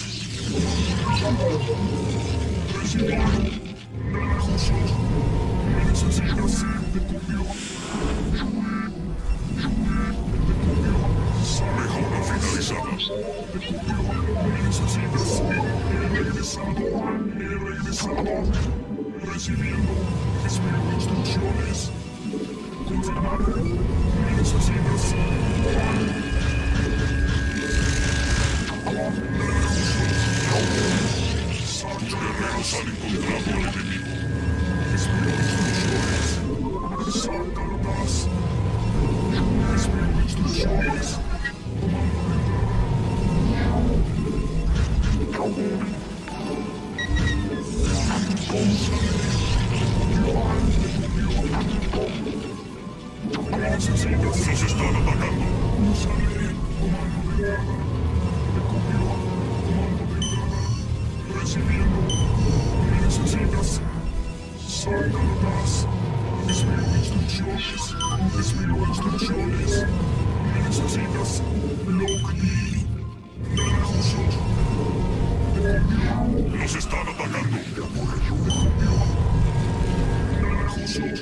Recibido. Recursos. Necesitas de copio. Mejora finalizada. Necesitas. He regresado. Recibiendo. Espero instrucciones. Confirmado. Necesitas. Tus guerreros han encontrado al enemigo. Espero instrucciones. Saltarás. Espero instrucciones. Nos están atacando. Recibiendo. Necesitas. Saltarás. Espero instrucciones. Espero instrucciones. Necesitas. Lockney. Recursos. Nos están atacando. Recursos.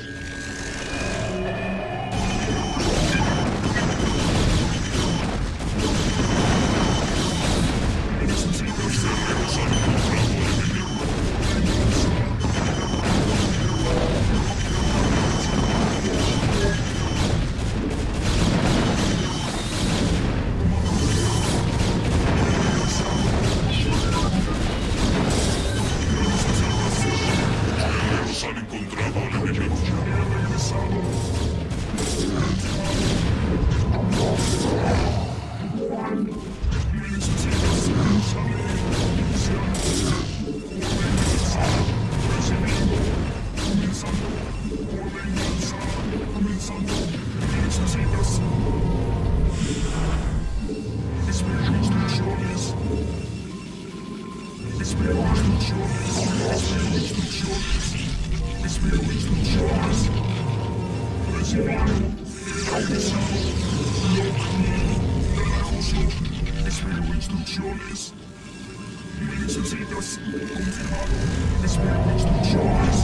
Espero instrucciones. Necesitas. Confirmado. Espero instrucciones.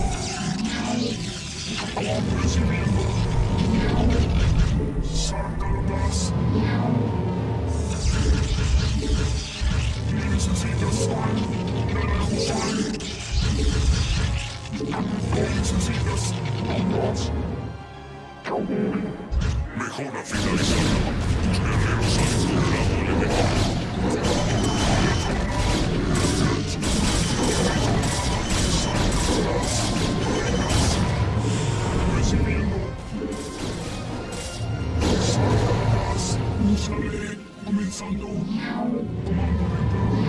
Recibiendo. Saltarás. Necesitas. Necesitas. Mejora finalizada. Tus guerreros han encontrado al enemigo. Recibiendo. Saltarás. Usaré. Comenzando. Comando de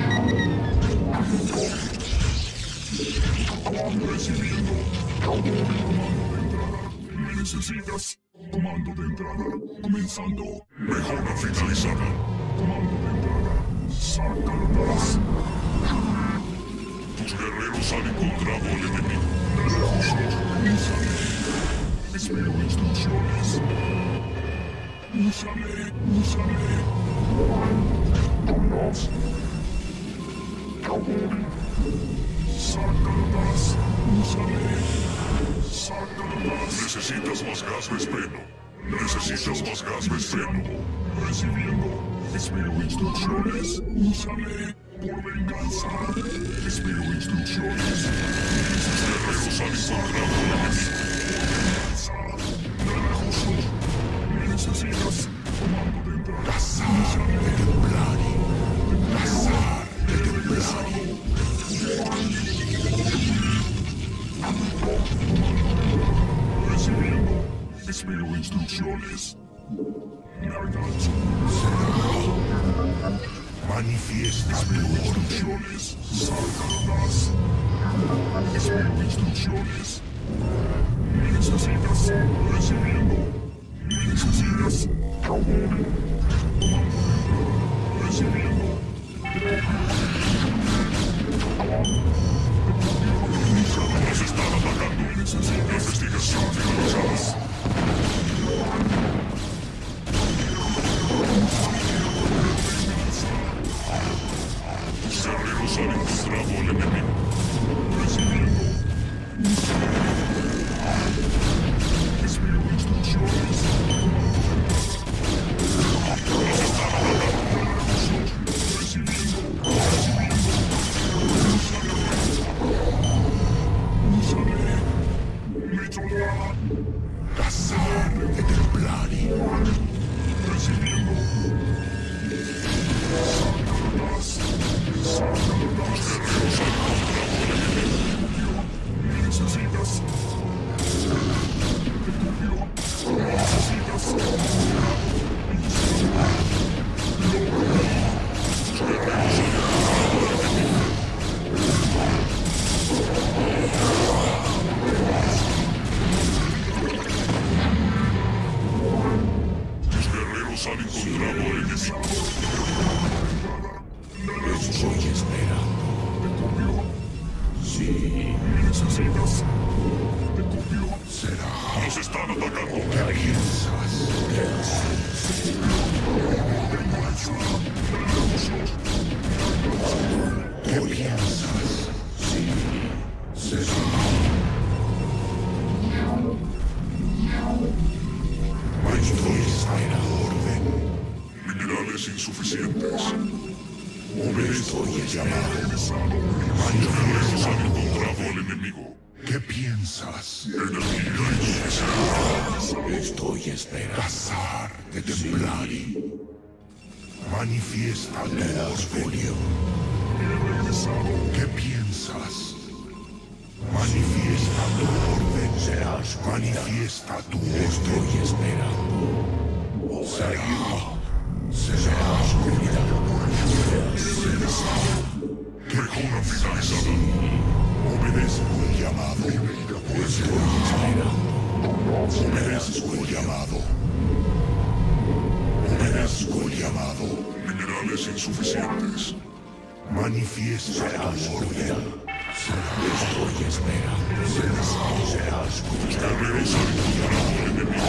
entrada. Recibiendo. Comando de entrada. Me necesitas. Comando de entrada. Comenzando. Mejora finalizada. Comando de entrada. Saltarás. Tus guerreros han encontrado al enemigo. Espero instrucciones. Úsame. Saltarás. Necesitas más gas de freno. Necesitas más gas de freno. Recibiendo. Espero instrucciones. Úsame. Por venganza. Espero instrucciones. Sus guerreros han encontrado al enemigo. Recursos. Necesitas. Comando de entrada. Cazar de templario. Cazar de templario. Recibiendo. Espero instrucciones. Manifiesta. Espero instrucciones. Saltarás. Espero instrucciones. Necesitas. Recibiendo. Necesitas. Recibiendo. Nos están atacando. Investigación finalizada. Guerreros han encontrado al enemigo. Recibiendo. Espero instrucciones. Nos están atacando. Recibiendo. Usaré. Método. Cazar de Templari. Recibiendo. ¿Me necesitas? Mis guerreros han encontrado al enemigo. Estoy esperando. ¿Te copio? Sí. ¿Me necesitas? ¿Te copio? Será. Nos están atacando. ¿Qué piensas? ¿Qué piensas? Sí. Será. Manifiesta el orden. Minerales insuficientes. Obedezco el llamado. Mis guerreros han encontrado al enemigo. ¿Qué piensas? Energía insuficiente. Estoy esperando. Cazar de Templari. Manifiesta tu orgullo. ¿Qué piensas? Manifiesta tu orden. Serás. Manifiesta tu orden. Estoy esperando. Será. Será oscuridad. Mejora finalizada. Obedezco el llamado. Estoy esperando. Obedezco el llamado. Obedezco el llamado. Minerales insuficientes. Manifiesta tu orden. Estoy esperando. Será oscuridad. Guerreros han encontrado al enemigo.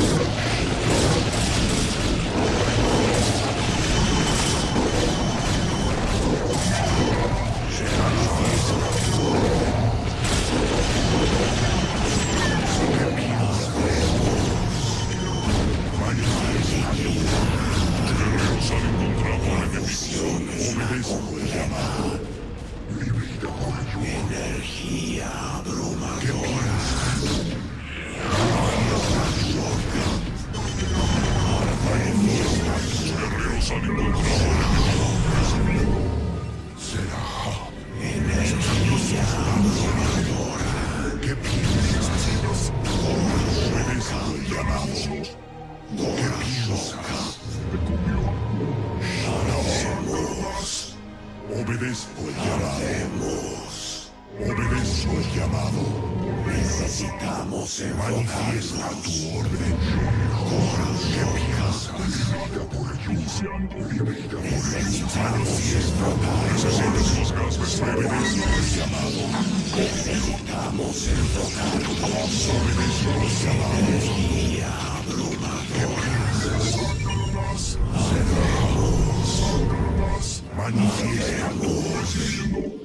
Energía abrumadora. Guerreros han encontrado. Será energía abrumadora. ¿Qué piensas? Obedezco el llamado. ¿Qué piensas? Haremos. Obedezco el llamado. Obedezco el llamado. Necesitamos manifiesta tu orden. ¿Qué piensas? Necesitamos necesitas más gas. Obedezco el llamado. Necesitamos enfocarnos. Obedezco el llamado. Energía abrumadora. Cerramos. Manifiesta tu orden.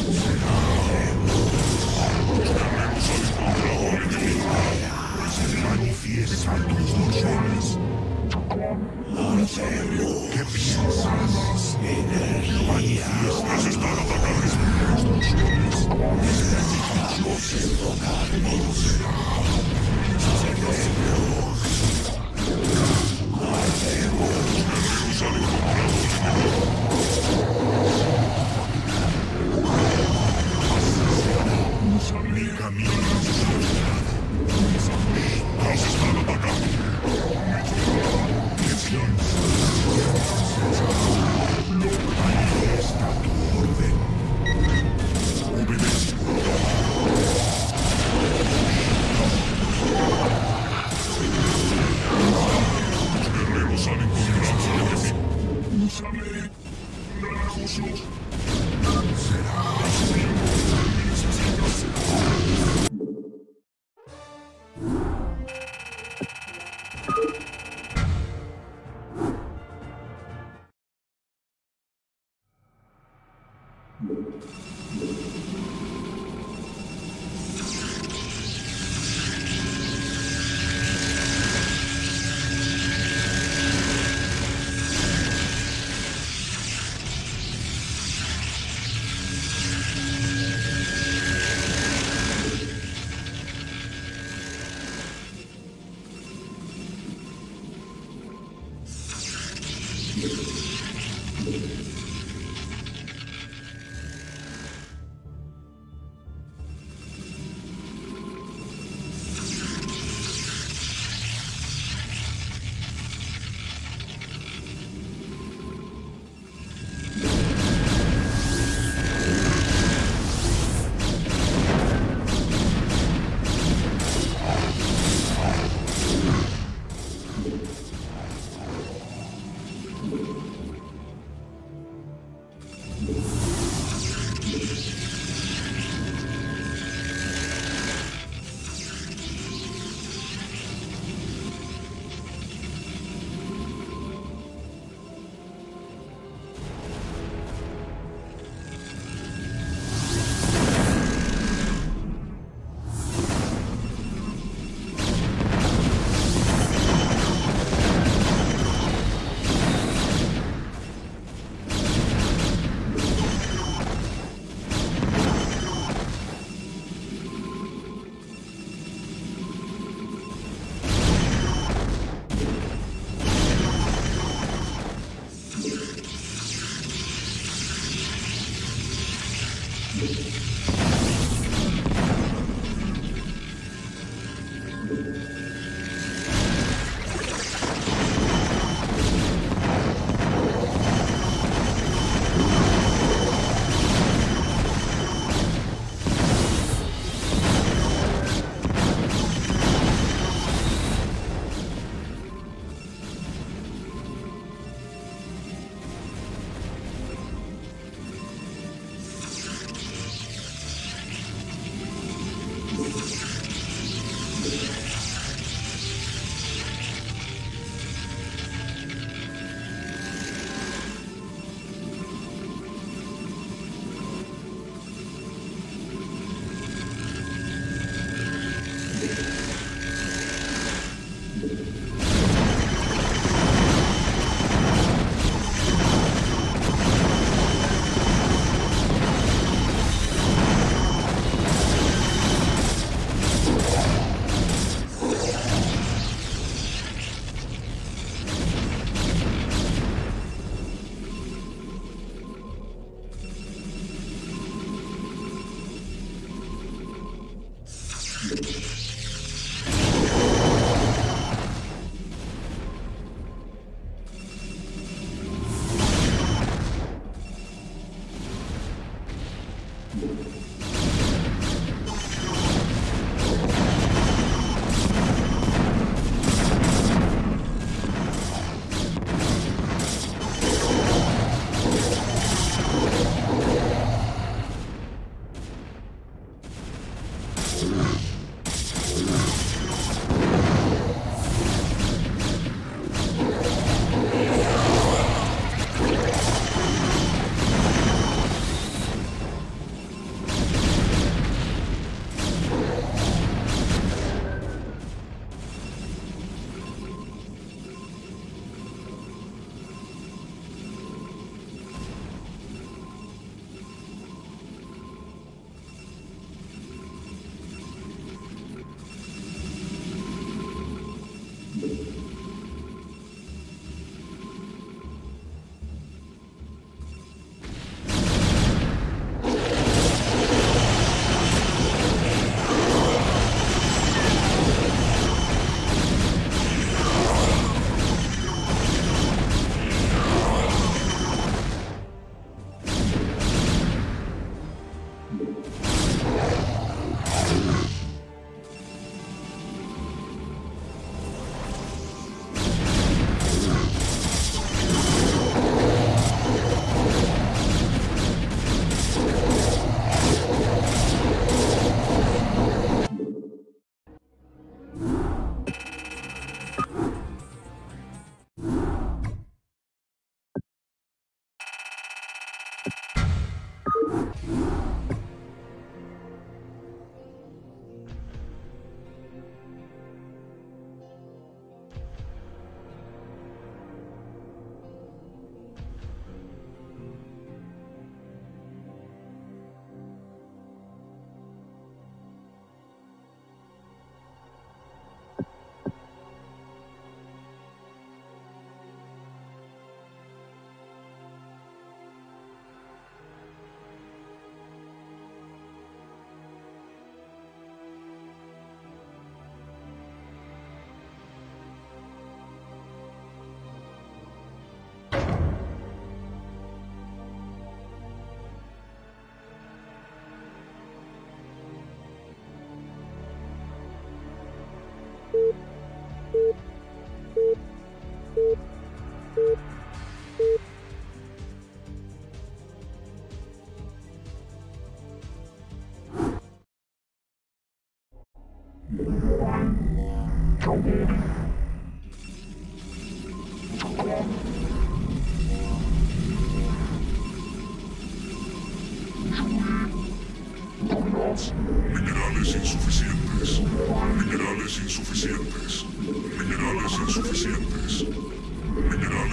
Manifiesta tus órdenes. ¿Qué piensas? Energía. Nos están atacando. Necesitamos enfocarnos. Mi camino es sagrado. Nos están atacando. ¿Qué piensas? Manifiesta tu orden. Obedezco.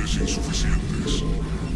Minerales insuficientes.